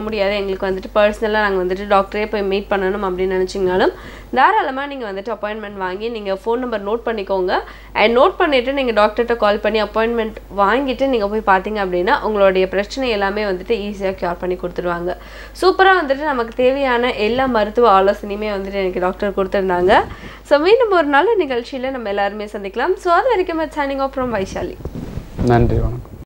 A: முடியாது, எங்களுக்கு வந்துட்டு பர்சனலாக நாங்கள் வந்துட்டு டாக்டரே போய் மீட் பண்ணணும் அப்படின்னு நினச்சிங்கனாலும் தாராளமாக நீங்கள் வந்துட்டு அப்பாயின்மெண்ட் வாங்கி நீங்கள் ஃபோன் நம்பர் நோட் பண்ணிக்கோங்க. அண்ட் நோட் பண்ணிவிட்டு நீங்கள் டாக்டர்கிட்ட கால் பண்ணி அப்பாயின்மெண்ட் வாங்கிட்டு நீங்கள் போய் பார்த்தீங்க அப்படின்னா உங்களுடைய பிரச்சனை எல்லாமே வந்துட்டு ஈஸியாக க்யூர் பண்ணி கொடுத்துருவாங்க. சூப்பராக வந்துட்டு நமக்கு தேவையான எல்லா மருத்துவ ஆலோசனையுமே வந்துட்டு எனக்கு டாக்டர் கொடுத்துருந்தாங்க. ஸோ மீண்டும் ஒரு நல்ல நிகழ்ச்சியில் நம்ம எல்லாருமே சந்திக்கலாம். ஸோ அது வரைக்கும் சைனிங் ஆஃப் ஃப்ரம் வைஷாலி.
B: நன்றி, வணக்கம்.